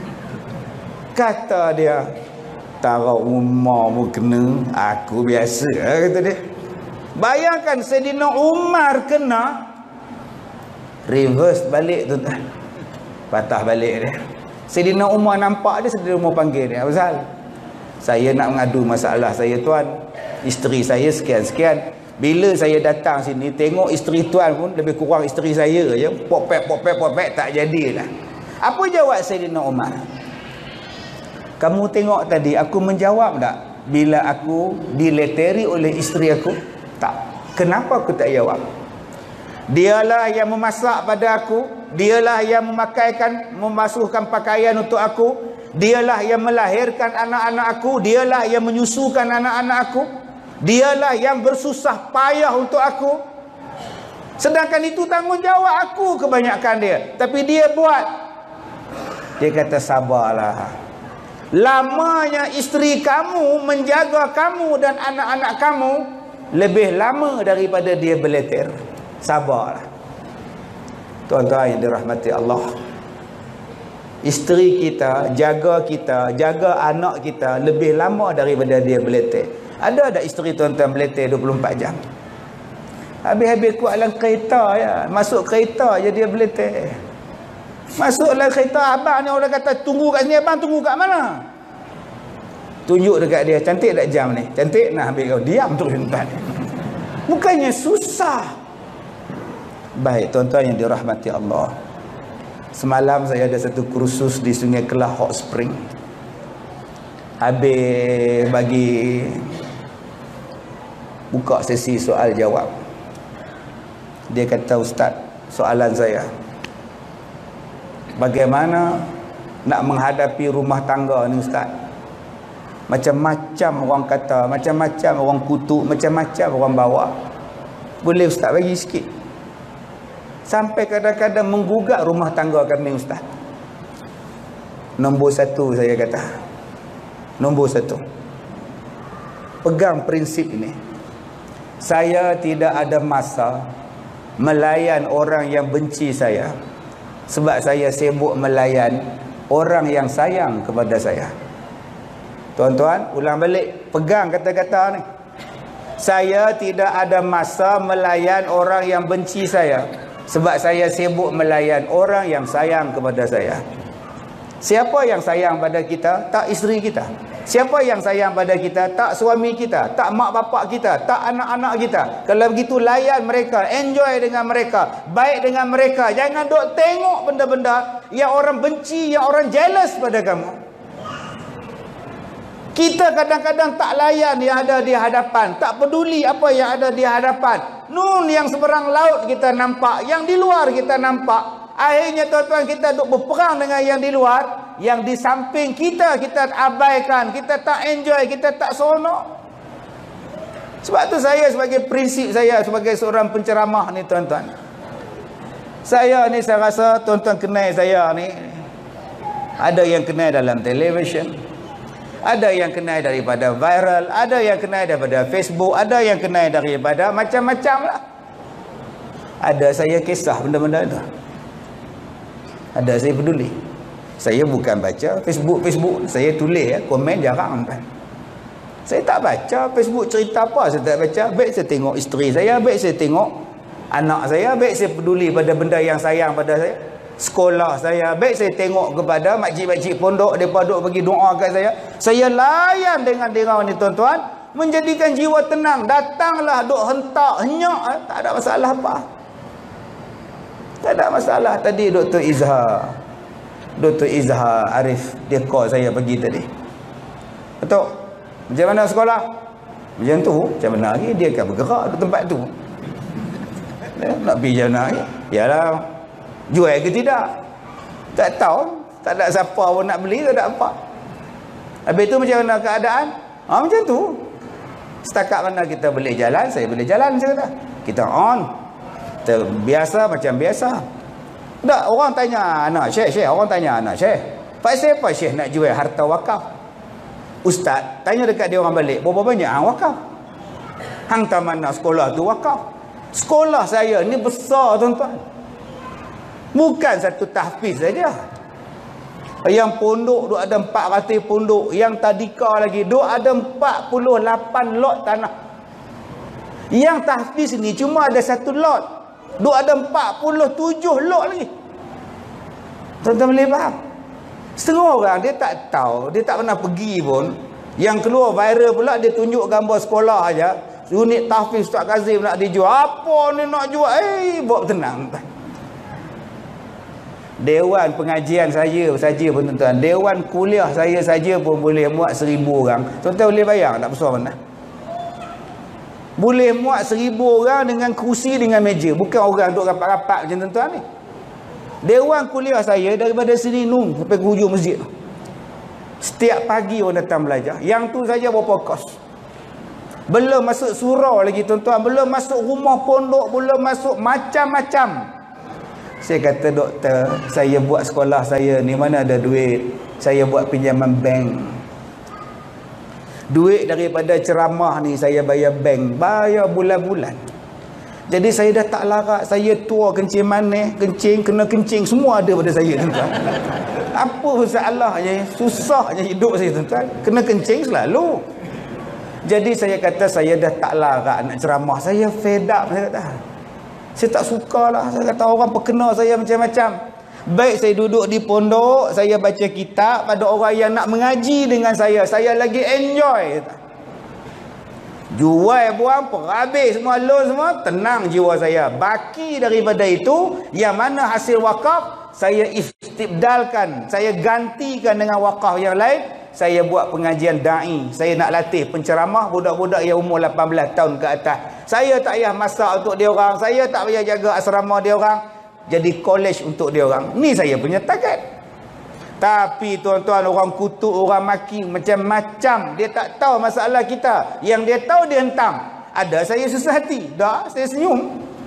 Kata dia, tara Umar pun kena, aku biasa, kata dia. Bayangkan Sayyidina Umar kena, reverse balik tu, patah balik dia. Sayyidina Umar nampak dia, Sayyidina Umar panggil dia, apa hal? Saya nak mengadu masalah saya tuan, isteri saya sekian-sekian. Bila saya datang sini, tengok isteri tuan pun lebih kurang isteri saya je, popek popek popek, tak jadilah. Apa jawab Sayyidina Umar? Kamu tengok tadi aku menjawab tak bila aku dileteri oleh isteri aku? Tak. Kenapa aku tak jawab? Dialah yang memasak pada aku, dialah yang memakaikan, membasuhkan pakaian untuk aku, dialah yang melahirkan anak-anak aku, dialah yang menyusukan anak-anak aku, dialah yang bersusah payah untuk aku. Sedangkan itu tanggungjawab aku kebanyakan dia, tapi dia buat. Dia kata sabarlah. Lamanya isteri kamu menjaga kamu dan anak-anak kamu lebih lama daripada dia beleter. Sabarlah. Tuan-tuan yang dirahmati Allah, isteri kita jaga kita, jaga anak kita lebih lama daripada dia beleter. Ada tak isteri tuan-tuan beleter dua puluh empat jam? Habis-habis kuat dalam kereta ya, masuk kereta je dia beleter. Masuk dalam kereta, abang ni orang kata tunggu kat sini, abang tunggu kat mana? Tunjuk dekat dia, cantik tak jam ni? Cantik, nak ambil kau, diam terus tuan. Bukannya susah. Baik tuan-tuan yang dirahmati Allah, semalam saya ada satu kursus di Sungai Kelah Hot Spring. Habis bagi buka sesi soal jawab, dia kata, Ustaz, soalan saya, bagaimana nak menghadapi rumah tangga ni Ustaz? Macam-macam orang kata, macam-macam orang kutuk, macam-macam orang bawa. Boleh Ustaz bagi sikit? Sampai kadang-kadang menggugat rumah tangga kami Ustaz. Nombor satu saya kata, nombor satu, pegang prinsip ini. Saya tidak ada masa melayan orang yang benci saya, sebab saya sibuk melayan orang yang sayang kepada saya. Tuan-tuan, ulang balik, pegang kata-kata ni. Saya tidak ada masa melayan orang yang benci saya, sebab saya sibuk melayan orang yang sayang kepada saya. Siapa yang sayang pada kita? Tak isteri kita. Siapa yang sayang pada kita? Tak suami kita, tak mak bapak kita, tak anak-anak kita. Kalau begitu layan mereka, enjoy dengan mereka, baik dengan mereka. Jangan duk tengok benda-benda yang orang benci, yang orang jealous pada kamu. Kita kadang-kadang tak layan yang ada di hadapan, tak peduli apa yang ada di hadapan. Nun yang seberang laut kita nampak, yang di luar kita nampak. Akhirnya tuan-tuan, kita duk berperang dengan yang di luar, yang di samping kita kita abaikan, kita tak enjoy, kita tak seronok. Sebab tu saya sebagai prinsip saya sebagai seorang penceramah ni tuan-tuan, saya ni saya rasa tuan-tuan kenal saya ni, ada yang kenal dalam televisyen, ada yang kenal daripada viral, ada yang kenal daripada Facebook, ada yang kenal daripada macam-macam lah. Ada saya kisah benda-benda itu. Ada saya peduli. Saya bukan baca Facebook-Facebook, saya tulis ya, komen jarang kan. Saya tak baca Facebook cerita apa, saya tak baca. Baik saya tengok isteri saya, baik saya tengok anak saya, baik saya peduli pada benda yang sayang pada saya. Sekolah saya, baik saya tengok kepada makcik-makcik pondok, mereka duk bagi doa kat saya. Saya layan dengan dia ni tuan-tuan, menjadikan jiwa tenang. Datanglah duk hentak, henyak, tak ada masalah apa. Tak ada masalah. Tadi Doktor Izhar, Doktor Izhar Arif, dia call saya pagi tadi. Datuk, macam mana sekolah? Macam tu, macam mana lagi? Dia akan bergerak di tempat tu. Ya, nak pergi macam mana lagi? Yalah, jual ke tidak? Tak tahu. Tak ada siapa pun nak beli, tak ada apa. Habis tu macam mana keadaan? Ha, macam tu. Setakat mana kita boleh jalan, saya boleh jalan, saya kata. Kita on. Kita biasa macam biasa. Tak, orang tanya anak Syekh, Syekh, orang tanya anak Syekh, pasal apa Syekh nak jual harta wakaf? Ustaz, tanya dekat dia orang balik, berapa banyak hang wakaf? Hang tak mana sekolah tu wakaf? Sekolah saya ni besar tuan-tuan. Bukan satu tahfiz saja. Yang pondok duk ada empat ratus pondok, yang tadika lagi duk ada empat puluh lapan lot tanah. Yang tahfiz ni cuma ada satu lot, duk ada empat puluh tujuh lot lagi. Tuan-tuan boleh faham? Setengah orang dia tak tahu, dia tak pernah pergi pun. Yang keluar viral pula dia tunjuk gambar sekolah aja. Unit tahfiz Ustaz Kazim nak dijual. Apa ni nak jual? Eh, buat tenang. Dewan pengajian saya saja pun tuan-tuan, dewan kuliah saya saja pun boleh muat seribu orang. Tuan-tuan boleh bayang tak besar mana? Boleh muat seribu orang dengan kursi, dengan meja. Bukan orang duduk rapat-rapat macam tuan-tuan ni. Dewan kuliah saya daripada sini nung sampai ke hujung masjid. Setiap pagi orang datang belajar. Yang tu saja berapa kos. Belum masuk surau lagi tuan-tuan, belum masuk rumah pondok, belum masuk macam-macam. Saya kata, doktor, saya buat sekolah saya ni mana ada duit. Saya buat pinjaman bank. Duit daripada ceramah ni saya bayar bank, bayar bulan-bulan. Jadi saya dah tak larat. Saya tua, kencing manis, kencing, kena kencing, semua ada pada saya tuan-tuan. Apa masalahnya? Susahnya hidup saya tuan-tuan. Kena kencing selalu. Jadi saya kata saya dah tak larat nak ceramah. Saya fed up, saya kata. Saya tak suka lah. Saya kata orang perkena saya macam-macam. Baik saya duduk di pondok, saya baca kitab, ada orang yang nak mengaji dengan saya, saya lagi enjoy. Jual buang, perhabis semua, loan semua, tenang jiwa saya. Baki daripada itu, yang mana hasil wakaf, saya istibdalkan, saya gantikan dengan wakaf yang lain. Saya buat pengajian da'i. Saya nak latih penceramah budak-budak yang umur lapan belas tahun ke atas. Saya tak payah masak untuk dia orang. Saya tak payah jaga asrama dia orang. Jadi college untuk dia orang. Ni saya punya target. Tapi tuan-tuan, orang kutuk, orang maki macam-macam. Dia tak tahu masalah kita. Yang dia tahu dia hentam. Ada saya susah hati. Tak, saya senyum.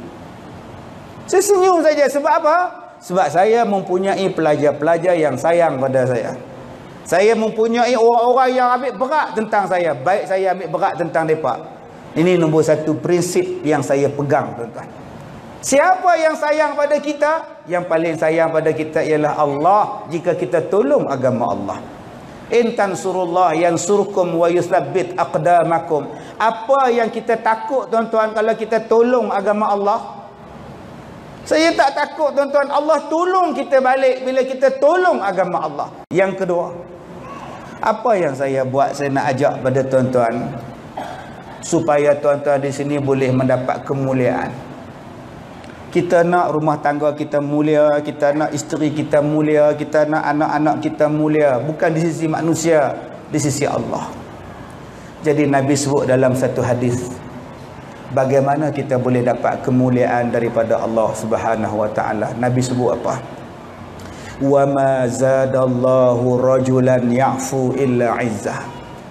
Saya senyum saja. Sebab apa? Sebab saya mempunyai pelajar-pelajar yang sayang pada saya. Saya mempunyai orang-orang yang ambil berat tentang saya. Baik saya ambil berat tentang mereka. Ini nombor satu prinsip yang saya pegang tuan-tuan. Siapa yang sayang pada kita? Yang paling sayang pada kita ialah Allah. Jika kita tolong agama Allah. In tansurullah yansurkum wa yuthabbit aqdamakum. Apa yang kita takut tuan-tuan kalau kita tolong agama Allah? Saya tak takut tuan-tuan. Allah tolong kita balik bila kita tolong agama Allah. Yang kedua, apa yang saya buat, saya nak ajak pada tuan-tuan supaya tuan-tuan di sini boleh mendapat kemuliaan. Kita nak rumah tangga kita mulia, kita nak isteri kita mulia, kita nak anak-anak kita mulia, bukan di sisi manusia, di sisi Allah. Jadi Nabi sebut dalam satu hadis, bagaimana kita boleh dapat kemuliaan daripada Allah Subhanahu wa taala. Nabi sebut apa? Wa ma zadallahu rajulan ya'fu illa izzah.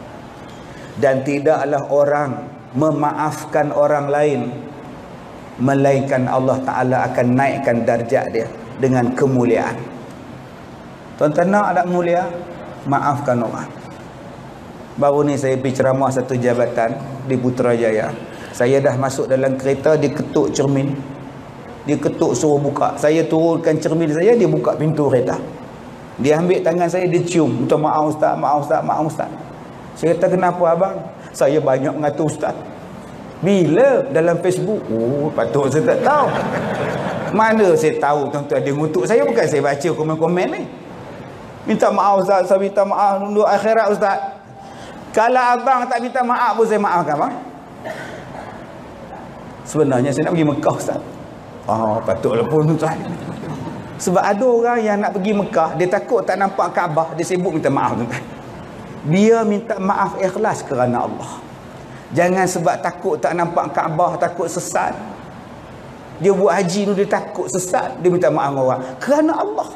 Dan tidaklah orang memaafkan orang lain melainkan Allah Ta'ala akan naikkan darjat dia dengan kemuliaan. Tuan-tuan nak ada mulia? Maafkan orang. Baru ni saya pergi ceramah satu jabatan di Putrajaya. Saya dah masuk dalam kereta, dia ketuk cermin. Dia ketuk suruh buka. Saya turunkan cermin saya, dia buka pintu kereta. Dia ambil tangan saya, dia cium. Minta maaf ustaz, maaf ustaz, maaf ustaz. Saya kata, kenapa abang? Saya banyak mengata ustaz. Bila? Dalam Facebook. Oh, patut saya tak tahu. Mana saya tahu tuan-tuan dia ngutuk saya, bukan saya baca komen-komen ni. Minta maaf ustaz, saya minta maaf dulu akhirat ustaz. Kalau abang tak minta maaf pun saya maafkan abang. Sebenarnya saya nak pergi Mekah ustaz. Oh, patutlah pun tuan. Sebab ada orang yang nak pergi Mekah, dia takut tak nampak Kaabah, dia sibuk minta maaf tuan. Dia minta maaf ikhlas kerana Allah. Jangan sebab takut tak nampak Kaabah, takut sesat. Dia buat haji tu dia takut sesat, dia minta maaf dengan orang kerana Allah.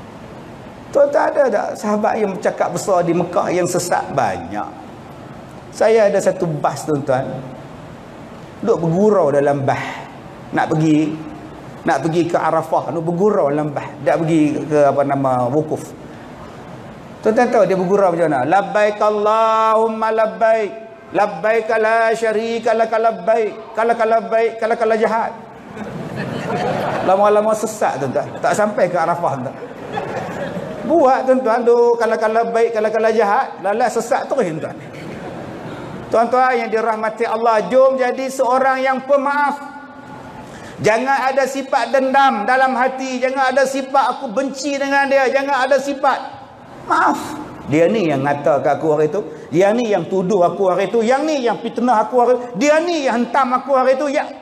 Tuan-tuan ada tak sahabat yang bercakap besar di Mekah yang sesat? Banyak. Saya ada satu bas tuan-tuan, duk bergurau dalam bah, nak pergi nak pergi ke Arafah, duk bergurau dalam bah, nak pergi ke apa nama wukuf. Tuan-tuan tahu dia bergurau macam mana? Labbaik Allahumma labbaik, labbaik la syarika laka labbaik, kala kala labbaik, kala kala jahat. Lama-lama sesat tuan-tuan, tak sampai ke Arafah tuan. Buat tuan-tuan duk kala kala labbaik, kala kala jahat, lala sesat terus tuan. Tuan-tuan yang dirahmati Allah, jom jadi seorang yang pemaaf. Jangan ada sifat dendam dalam hati, jangan ada sifat aku benci dengan dia, jangan ada sifat maaf. Dia ni yang ngata kat aku hari tu, dia ni yang tuduh aku hari tu, yang ni yang fitnah aku hari tu, dia ni yang hentam aku hari tu. Ya,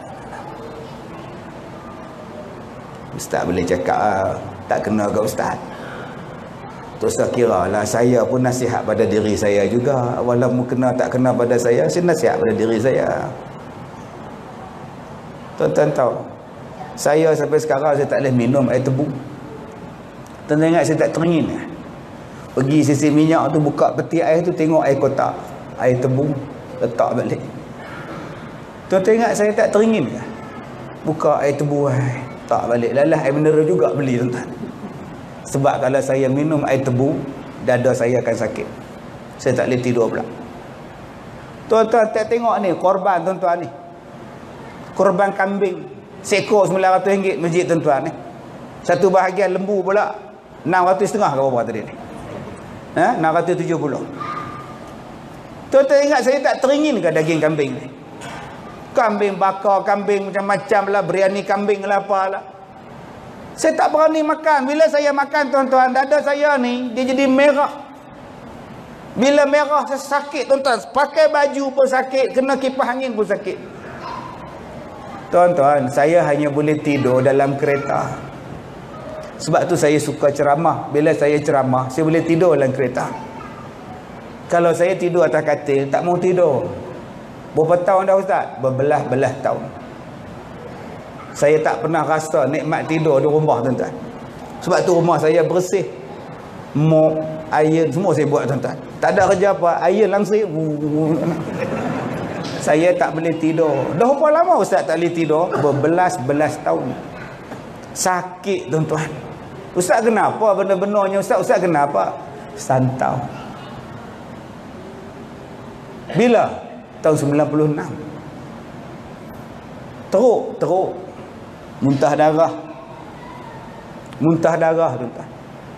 ustaz boleh cakap tak kena ke ustaz. Terus saya kira lah, saya pun nasihat pada diri saya juga. Walaupun kena tak kena pada saya, saya nasihat pada diri saya. Tuan-tuan tahu, saya sampai sekarang saya tak boleh minum air tebu. Tuan-tuan ingat saya tak teringin. Pergi sisi minyak tu, buka peti air tu, tengok air kotak, air tebu, letak balik. Tuan-tuan ingat saya tak teringin. Buka air tebu, letak balik. Lalah air mineral juga beli tuan-tuan. Sebab kalau saya minum air tebu, dada saya akan sakit. Saya tak boleh tidur pula. Tuan-tuan tak tengok ni, korban tuan-tuan ni. Korban kambing, seekor sembilan ratus ringgit masjid tuan-tuan ni. Satu bahagian lembu pula, enam ratus setengah ke berapa tadi ni? Ha? enam ratus tujuh puluh. Tuan-tuan ingat saya tak teringin ke daging kambing ni? Kambing bakar, kambing macam-macam lah, biryani kambing lah apalah. Saya tak berani makan. Bila saya makan tuan-tuan, dada saya ni dia jadi merah. Bila merah saya sakit tuan-tuan. Pakai baju pun sakit, kena kipas angin pun sakit. Tuan-tuan, saya hanya boleh tidur dalam kereta. Sebab tu saya suka ceramah. Bila saya ceramah, saya boleh tidur dalam kereta. Kalau saya tidur atas katil, tak mau tidur. Berapa tahun dah ustaz? Berbelah-belah tahun. Saya tak pernah rasa nikmat tidur di rumah tuan-tuan. Sebab tu rumah saya bersih. Mop, air, semua saya buat tuan-tuan. Tak ada kerja apa, air langsir. Saya tak boleh tidur. Dah berapa lama ustaz tak boleh tidur? Berbelas-belas tahun. Sakit tuan-tuan. Ustaz kenapa benar-benarnya ustaz? Ustaz kenapa? Santau. Bila? Tahun sembilan puluh enam. Teruk, teruk. Muntah darah. Muntah darah tuan-tuan.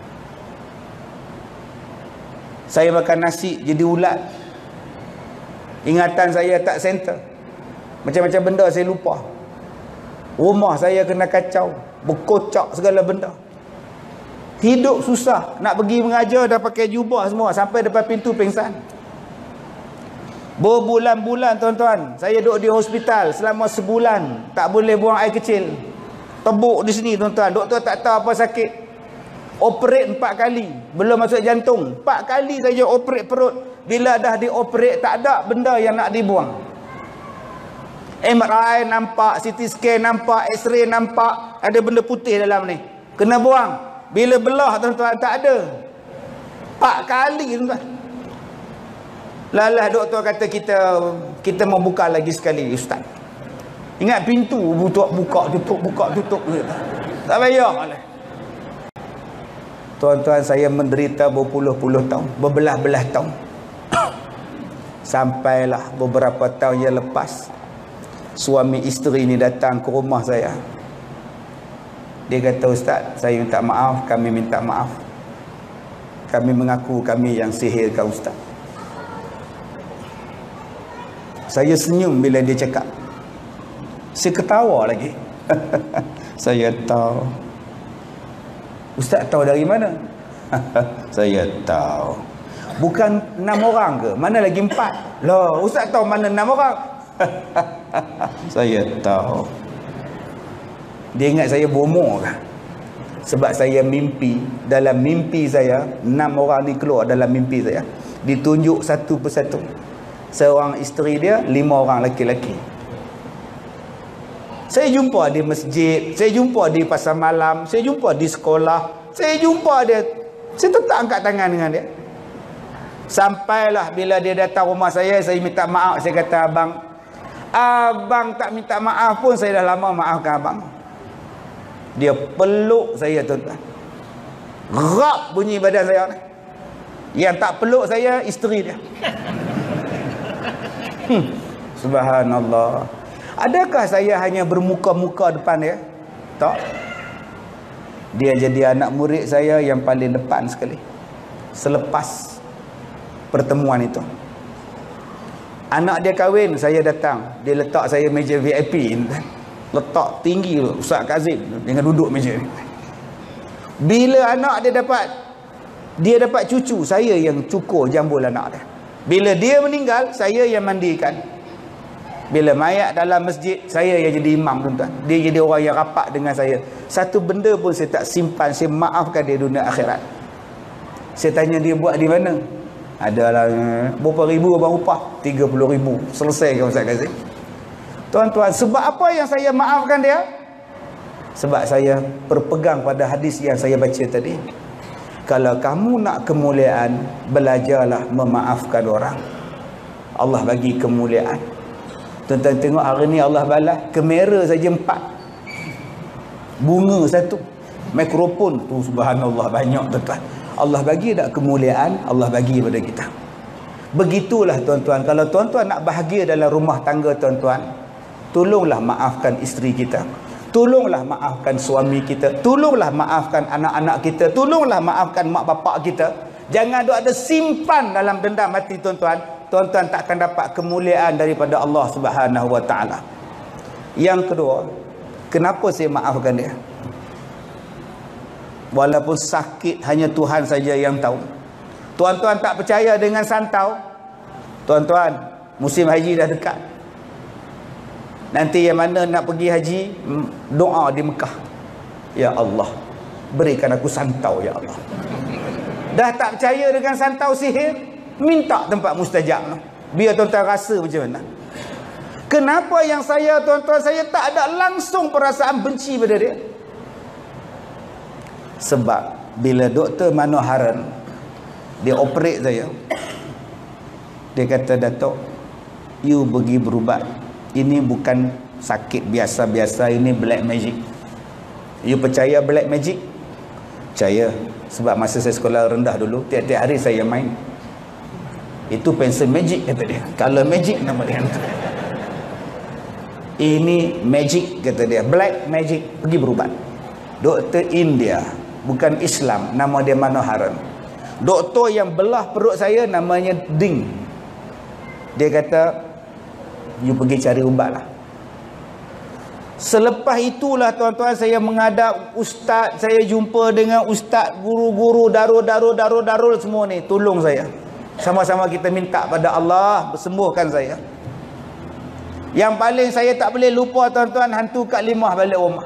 Saya makan nasi jadi ulat. Ingatan saya tak center. Macam-macam benda saya lupa. Rumah saya kena kacau, berkocak segala benda. Hidup susah. Nak pergi mengajar dah pakai jubah semua, sampai depan pintu pingsan. Berbulan-bulan tuan-tuan, saya duduk di hospital selama sebulan, tak boleh buang air kecil. Tebuk di sini tuan-tuan, doktor tak tahu apa sakit. Operate empat kali, belum masuk jantung. Empat kali saja operate perut. Bila dah dioperate, tak ada benda yang nak dibuang. M R I nampak, C T scan nampak, X-ray nampak, ada benda putih dalam ni, kena buang. Bila belah tuan-tuan, tak ada. Empat kali tuan-tuan. Lalah doktor kata kita kita mau buka lagi sekali ustaz. Ingat pintu buka buka tutup buka tutup. Tak payah. Tuan-tuan, saya menderita berpuluh-puluh tahun, berbelah-belah tahun. Sampailah beberapa tahun yang lepas, suami isteri ni datang ke rumah saya. Dia kata, ustaz, saya minta maaf, kami minta maaf. Kami mengaku kami yang sihirkan ustaz. Saya senyum bila dia cakap. Saya ketawa lagi. Saya tahu. Ustaz tahu dari mana? Saya tahu. Bukan enam orang ke? Mana lagi empat? Loh, ustaz tahu mana enam orang? Saya tahu. Dia ingat saya bomoh kan? Sebab saya mimpi, dalam mimpi saya, enam orang ni keluar dalam mimpi saya. Ditunjuk satu persatu. Seorang isteri dia, lima orang lelaki-lelaki. Saya jumpa di masjid, saya jumpa di pasar malam, saya jumpa di sekolah, saya jumpa dia. Saya tetap angkat tangan dengan dia. Sampailah bila dia datang rumah saya, saya minta maaf. Saya kata, abang, abang tak minta maaf pun saya dah lama maafkan abang. Dia peluk saya, tuan-tuan. Rap bunyi badan saya. Yang tak peluk saya, isteri dia. hmm. Subhanallah. Adakah saya hanya bermuka-muka depan dia? Tak. Dia jadi anak murid saya yang paling depan sekali. Selepas pertemuan itu, anak dia kahwin, saya datang. Dia letak saya meja V I P, letak tinggi Ustaz Kazim dengan duduk meja ni. Bila anak dia dapat dia dapat cucu, saya yang cukur jambul anak dia. Bila dia meninggal, saya yang mandikan. Bila mayat dalam masjid, saya yang jadi imam, tuan-tuan. Dia jadi orang yang rapat dengan saya. Satu benda pun saya tak simpan, saya maafkan dia dunia akhirat. Saya tanya dia buat di mana? Adalah berapa ribu abang upah? tiga puluh ribu. Selesai ke Ustaz Kazim? Tuan-tuan, sebab apa yang saya maafkan dia? Sebab saya berpegang pada hadis yang saya baca tadi. Kalau kamu nak kemuliaan, belajarlah memaafkan orang. Allah bagi kemuliaan. Tuan-tuan tengok hari ni Allah balas kamera saja empat, bunga satu, mikrofon tu, subhanallah, banyak, tuan-tuan. Allah bagi tak kemuliaan, Allah bagi pada kita. Begitulah, tuan-tuan. Kalau tuan-tuan nak bahagia dalam rumah tangga tuan-tuan, tolonglah maafkan isteri kita, tolonglah maafkan suami kita, tolonglah maafkan anak-anak kita, tolonglah maafkan mak bapak kita. Jangan ada simpan dalam dendam hati, tuan-tuan. Tuan-tuan takkan dapat kemuliaan daripada Allah Subhanahu wa taala. Yang kedua, kenapa saya maafkan dia? Walaupun sakit, hanya Tuhan saja yang tahu. Tuan-tuan tak percaya dengan santau? Tuan-tuan, musim haji dah dekat. Nanti yang mana nak pergi haji, doa di Mekah. Ya Allah, berikan aku santau, ya Allah. Dah tak percaya dengan santau sihir? Minta tempat mustajab. Biar tuan-tuan rasa macam mana. Kenapa yang saya, tuan-tuan, saya tak ada langsung perasaan benci pada dia? Sebab bila Doktor Manoharan dia operate saya, dia kata, Datuk, you pergi berubat. Ini bukan sakit biasa-biasa, ini black magic. You percaya black magic? Percaya. Sebab masa saya sekolah rendah dulu, tiap-tiap hari saya main. Itu pensel magic, kata dia. Color magic nama dia. Ini magic, kata dia. Black magic. Pergi berubat. Doktor India, bukan Islam, nama dia Manoharan. Doktor yang belah perut saya namanya Ding. Dia kata, you pergi cari ubat lah. Selepas itulah, tuan-tuan, saya menghadap ustaz, saya jumpa dengan ustaz, guru-guru, darul-darul, darul-darul semua ni, tolong saya. Sama-sama kita minta pada Allah sembuhkan saya. Yang paling saya tak boleh lupa, tuan-tuan, hantu Kak Limah balik rumah.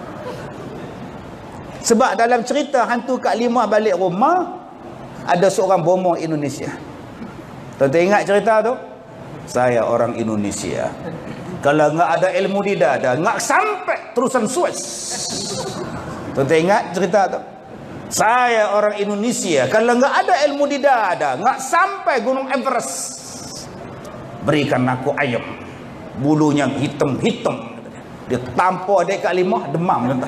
Sebab dalam cerita hantu Kak Limah balik rumah, ada seorang bomoh Indonesia. Tuan-tuan ingat cerita tu? Saya orang Indonesia. Kalau enggak ada ilmu di dada, enggak sampai terusan Suez. Tuan-tuan ingat cerita tu? Saya orang Indonesia. Kalau enggak ada ilmu di dada, enggak sampai Gunung Everest. Berikan aku ayam, bulunya hitam-hitam. Dia tampar adik Kak Limah, demam, tuan-tuan.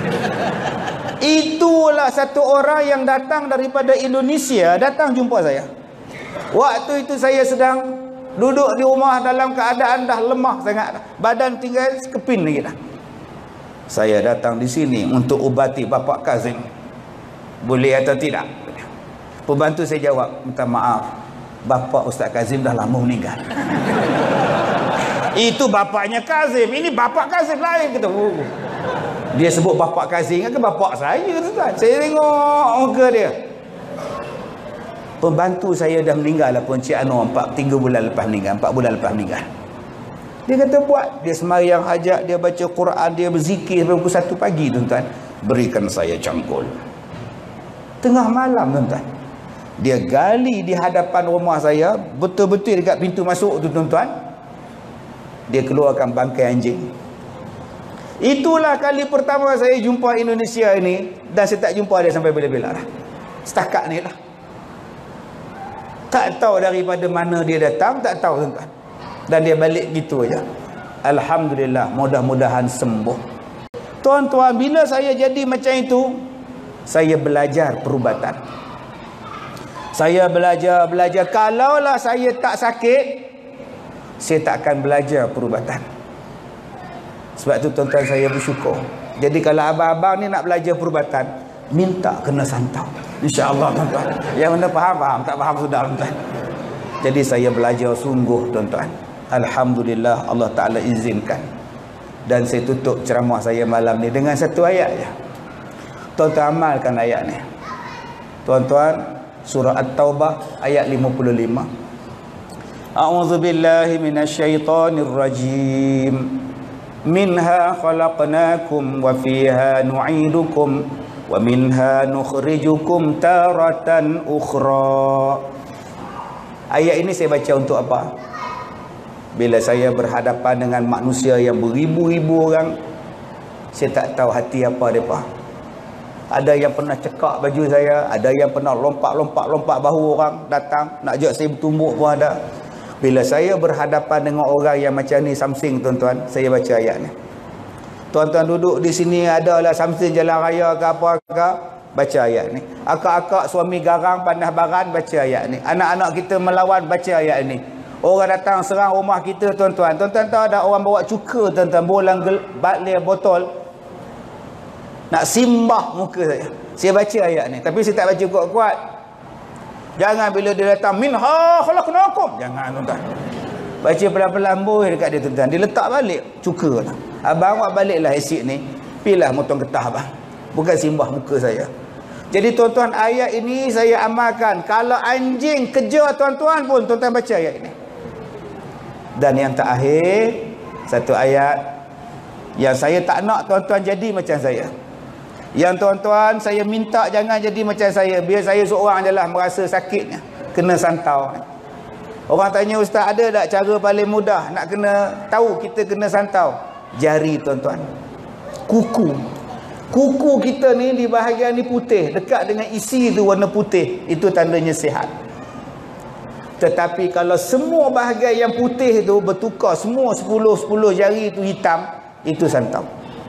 Itulah satu orang yang datang daripada Indonesia, datang jumpa saya. Waktu itu saya sedang duduk di rumah dalam keadaan dah lemah sangat, badan tinggal sekepin lagi dah. Saya datang di sini untuk ubati Bapak Kazim. Boleh atau tidak? Pembantu saya jawab, minta maaf, Bapak Ustaz Kazim dah lama meninggal. Itu bapaknya Kazim, ini Bapak Kazim lain, kata. Oh. Dia sebut Bapak Kazim ke bapak saya, tuan. Saya tengok muka dia. Pembantu saya dah meninggal lah, Encik Anwar, empat, tiga bulan lepas meninggal, empat bulan lepas meninggal. Dia kata buat, dia sembahyang hajat, dia baca Quran, dia berzikir sampai pukul satu pagi, tuan-tuan. Berikan saya cangkul. Tengah malam, tuan-tuan, dia gali di hadapan rumah saya, betul-betul dekat pintu masuk tu, tuan-tuan. Dia keluarkan bangkai anjing. Itulah kali pertama saya jumpa Indonesia ini, dan saya tak jumpa dia sampai bila-bila lah. Setakat ni lah. Tak tahu daripada mana dia datang, tak tahu tuan-tuan. Dan dia balik gitu aja. Alhamdulillah, mudah-mudahan sembuh. Tuan-tuan, bila saya jadi macam itu, saya belajar perubatan. Saya belajar, belajar. Kalaulah saya tak sakit, saya tak akan belajar perubatan. Sebab tu tuan-tuan, saya bersyukur. Jadi kalau abang-abang ni nak belajar perubatan, minta kena santau. InsyaAllah tuan-tuan. Yang mana faham, faham. Tak faham sudah tuan-tuan. Jadi saya belajar sungguh tuan-tuan. Alhamdulillah, Allah Ta'ala izinkan. Dan saya tutup ceramah saya malam ni dengan satu ayat je. Tuan-tuan amalkan ayat ni. Tuan-tuan, surah At-Taubah ayat lima puluh lima. A'udzubillahi minasyaitonirrajim. Minha khalaqnakum wa fiha nu'idukum wa minha nukhrijukum taratan ukhra. Ayat ini saya baca untuk apa? Bila saya berhadapan dengan manusia yang beribu-ribu orang, saya tak tahu hati apa mereka. Ada yang pernah cekak baju saya, ada yang pernah lompat-lompat-lompat bahu orang datang nak ajak saya bertumbuk pun ada. Bila saya berhadapan dengan orang yang macam ni, Samsing tuan-tuan, saya baca ayat ni. Tuan-tuan duduk di sini, adalah Samsing jalan raya ke apa ke, baca ayat ni. Akak-akak suami garang pandai baran, baca ayat ni. Anak-anak kita melawan, baca ayat ni. Orang datang serang rumah kita tuan-tuan. Tuan-tuan tahu ada orang bawa cuka tuan-tuan, bolang balir botol nak simbah muka saya. Saya baca ayat ni, tapi saya tak baca kuat-kuat. Jangan bila dia datang, minha khalaqnakum, jangan tuan-tuan. Baca pelan-pelan boy dekat dia tuan-tuan. Dia letak balik cuka lah. Abang awak baliklah asid ni, pilah motong getah abang. Bukan simbah muka saya. Jadi tuan-tuan, ayat ini saya amalkan. Kalau anjing kejar tuan-tuan pun, tuan-tuan baca ayat ini. Dan yang terakhir, satu ayat yang saya tak nak tuan-tuan jadi macam saya. Yang tuan-tuan, saya minta jangan jadi macam saya. Biar saya seorang adalah merasa sakitnya, kena santau. Orang tanya, ustaz, ada tak cara paling mudah nak kena tahu kita kena santau? Jari tuan-tuan, kuku. Kuku kita ni di bahagian ni putih, dekat dengan isi tu warna putih, itu tandanya sihat. Tetapi kalau semua bahagian yang putih tu bertukar, semua sepuluh sepuluh jari itu hitam, itu santau.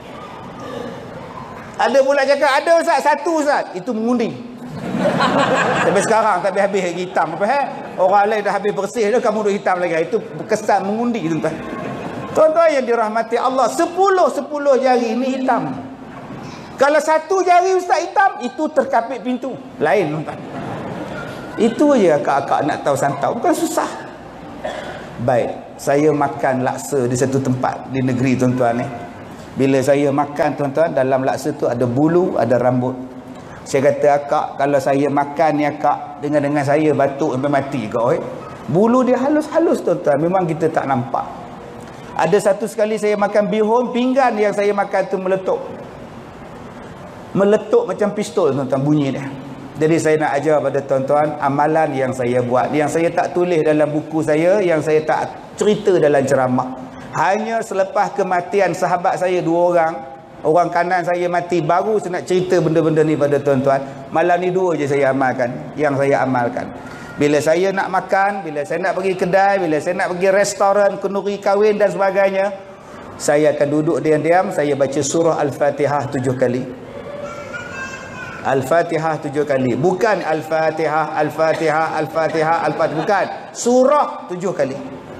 Ada pula cakap, ada ustaz, satu ustaz, itu mengundi. Sampai sekarang tak habis-habis lagi hitam. Apa eh? Orang lain dah habis bersih dah, kamu dah hitam lagi. Itu kesan mengundi tuan-tuan. Tuan-tuan yang dirahmati Allah, sepuluh sepuluh jari ini hitam. Kalau satu jari ustaz hitam, itu terkapit pintu. Lain tuan-tuan. Itu je akak-akak nak tahu santau. Bukan susah. Baik, saya makan laksa di satu tempat di negeri tuan-tuan ni. Bila saya makan tuan-tuan, dalam laksa tu ada bulu, ada rambut. Saya kata, akak, kalau saya makan ni akak, dengan dengan saya batuk sampai mati kau eh. Bulu dia halus-halus tuan-tuan, memang kita tak nampak. Ada satu sekali saya makan bihun, pinggan yang saya makan tu meletup. Meletup macam pistol tuan-tuan bunyi dia. Jadi saya nak ajar pada tuan-tuan amalan yang saya buat, yang saya tak tulis dalam buku saya, yang saya tak cerita dalam ceramah. Hanya selepas kematian sahabat saya dua orang, orang kanan saya mati, baru saya nak cerita benda-benda ni pada tuan-tuan. Malam ni dua je saya amalkan, yang saya amalkan. Bila saya nak makan, bila saya nak pergi kedai, bila saya nak pergi restoran, kenduri kahwin dan sebagainya, saya akan duduk diam-diam, saya baca surah Al-Fatihah tujuh kali. Al-Fatihah tujuh kali. Bukan Al-Fatihah, Al-Fatihah, Al-Fatihah, Al-Fatihah. Bukan. Surah tujuh kali.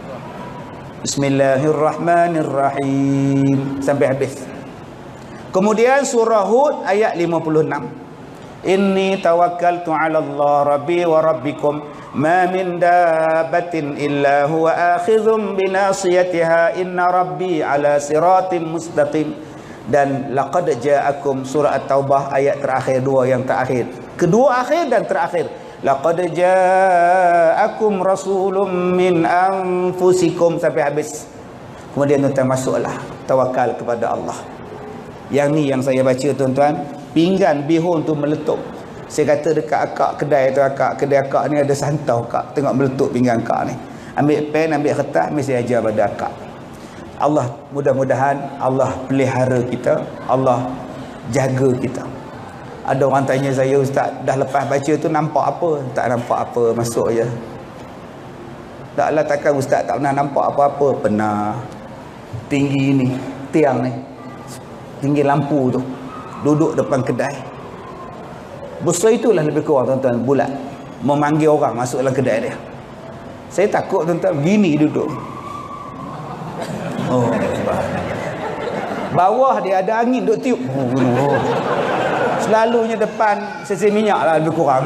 Bismillahirrahmanirrahim. Sampai habis. Kemudian surah Hud ayat lima puluh enam. Inni tawakkaltu ala Allah Rabbi wa Rabbikum. Ma min dabbatin illa huwa akhidhum binasiyatiha. Inna Rabbi ala siratim mustaqim. Dan laqad ja'akum surah At-Taubah ayat terakhir, dua yang terakhir. Kedua akhir dan terakhir. Laqad ja'akum rasulun min anfusikum sampai habis. Kemudian tuan-tuan masuklah tawakal kepada Allah. Yang ni yang saya baca tuan-tuan, pinggan bihun tu meletup. Saya kata dekat akak kedai tu, akak kedai akak ni ada santau kak, tengok meletup pinggan akak ni. Ambil pen, ambil kertas, mesti ajar pada akak. Allah, mudah-mudahan Allah pelihara kita, Allah jaga kita. Ada orang tanya saya, Ustaz, dah lepas baca tu nampak apa? Tak nampak apa, masuk je. Taklah takkan Ustaz tak pernah nampak apa-apa. Pernah. Tinggi ni, tiang ni, tinggi lampu tu, duduk depan kedai. Besar itulah lebih kurang tuan-tuan, bulat. Memanggil orang masuk dalam kedai dia. Saya takut tuan-tuan, gini duduk. Oh, bawah dia ada angin duk tiup. Oh, oh. Selalunya depan sesi minyak lah lebih kurang.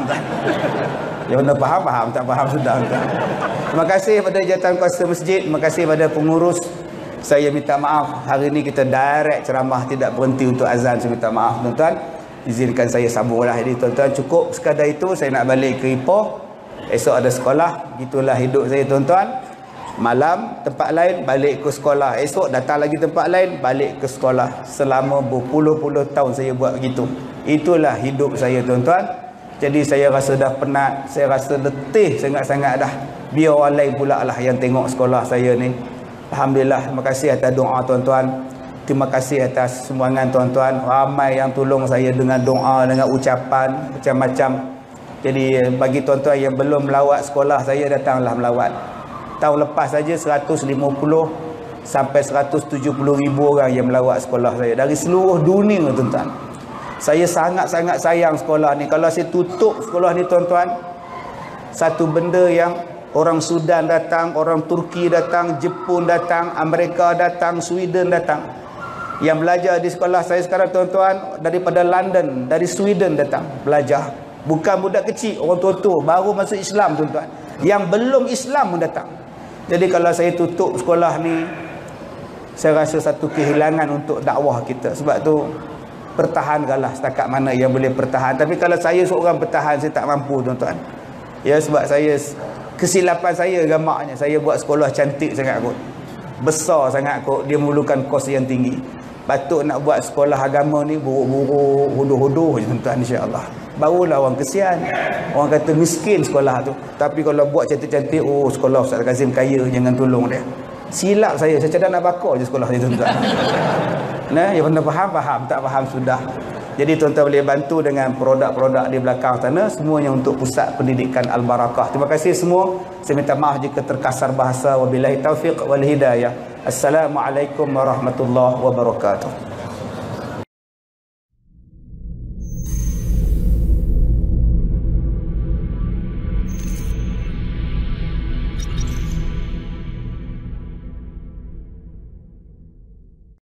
Yang benar faham, faham. Tak faham sudah. Terima kasih pada jawatan kuasa masjid. Terima kasih pada pengurus. Saya minta maaf. Hari ini kita direct ceramah, tidak berhenti untuk azan. Saya minta maaf tuan-tuan. Izinkan saya sambunglah. Jadi tuan-tuan, cukup sekadar itu. Saya nak balik ke Ipoh. Esok ada sekolah. Gitulah hidup saya tuan-tuan. Malam tempat lain, balik ke sekolah. Esok datang lagi tempat lain, balik ke sekolah. Selama berpuluh-puluh tahun saya buat begitu. Itulah hidup saya tuan-tuan. Jadi saya rasa dah penat, saya rasa letih sangat-sangat dah. Biar orang lain pula lah yang tengok sekolah saya ni. Alhamdulillah, terima kasih atas doa tuan-tuan. Terima kasih atas sumbangan tuan-tuan. Ramai yang tolong saya dengan doa, dengan ucapan macam-macam. Jadi bagi tuan-tuan yang belum melawat sekolah saya, datanglah melawat. Tahun lepas saja seratus lima puluh sampai seratus tujuh puluh ribu orang yang melawat sekolah saya dari seluruh dunia tuan-tuan. Saya sangat-sangat sayang sekolah ni. Kalau saya tutup sekolah ni tuan-tuan, satu benda yang orang Sudan datang, orang Turki datang, Jepun datang, Amerika datang, Sweden datang. Yang belajar di sekolah saya sekarang tuan-tuan, daripada London, dari Sweden datang belajar. Bukan budak kecil, orang tua-tua baru masuk Islam tuan-tuan. Yang belum Islam pun datang. Jadi kalau saya tutup sekolah ni, saya rasa satu kehilangan untuk dakwah kita. Sebab tu pertahankanlah setakat mana yang boleh pertahan. Tapi kalau saya seorang bertahan, saya tak mampu tuan-tuan. Ya, sebab saya, kesilapan saya gamaknya, saya buat sekolah cantik sangat kot, besar sangat kot. Dia memerlukan kos yang tinggi. Patut nak buat sekolah agama ni buruk-buruk, hodoh-hodoh je tuan-tuan, insya-Allah. Barulah orang kesian. Orang kata miskin sekolah tu. Tapi kalau buat cantik-cantik, oh sekolah Ustaz Kazim kaya, jangan tolong dia. Silap saya, saya cadang nak bakar je sekolah ni tuan-tuan. Nah, yang benar faham, faham. Tak faham sudah. Jadi tuan-tuan boleh bantu dengan produk-produk di belakang sana. Semuanya untuk Pusat Pendidikan Al-Barakah. Terima kasih semua. Saya minta maaf jika terkasar bahasa. Wabillahi taufiq wal hidayah. Assalamualaikum warahmatullahi wabarakatuh.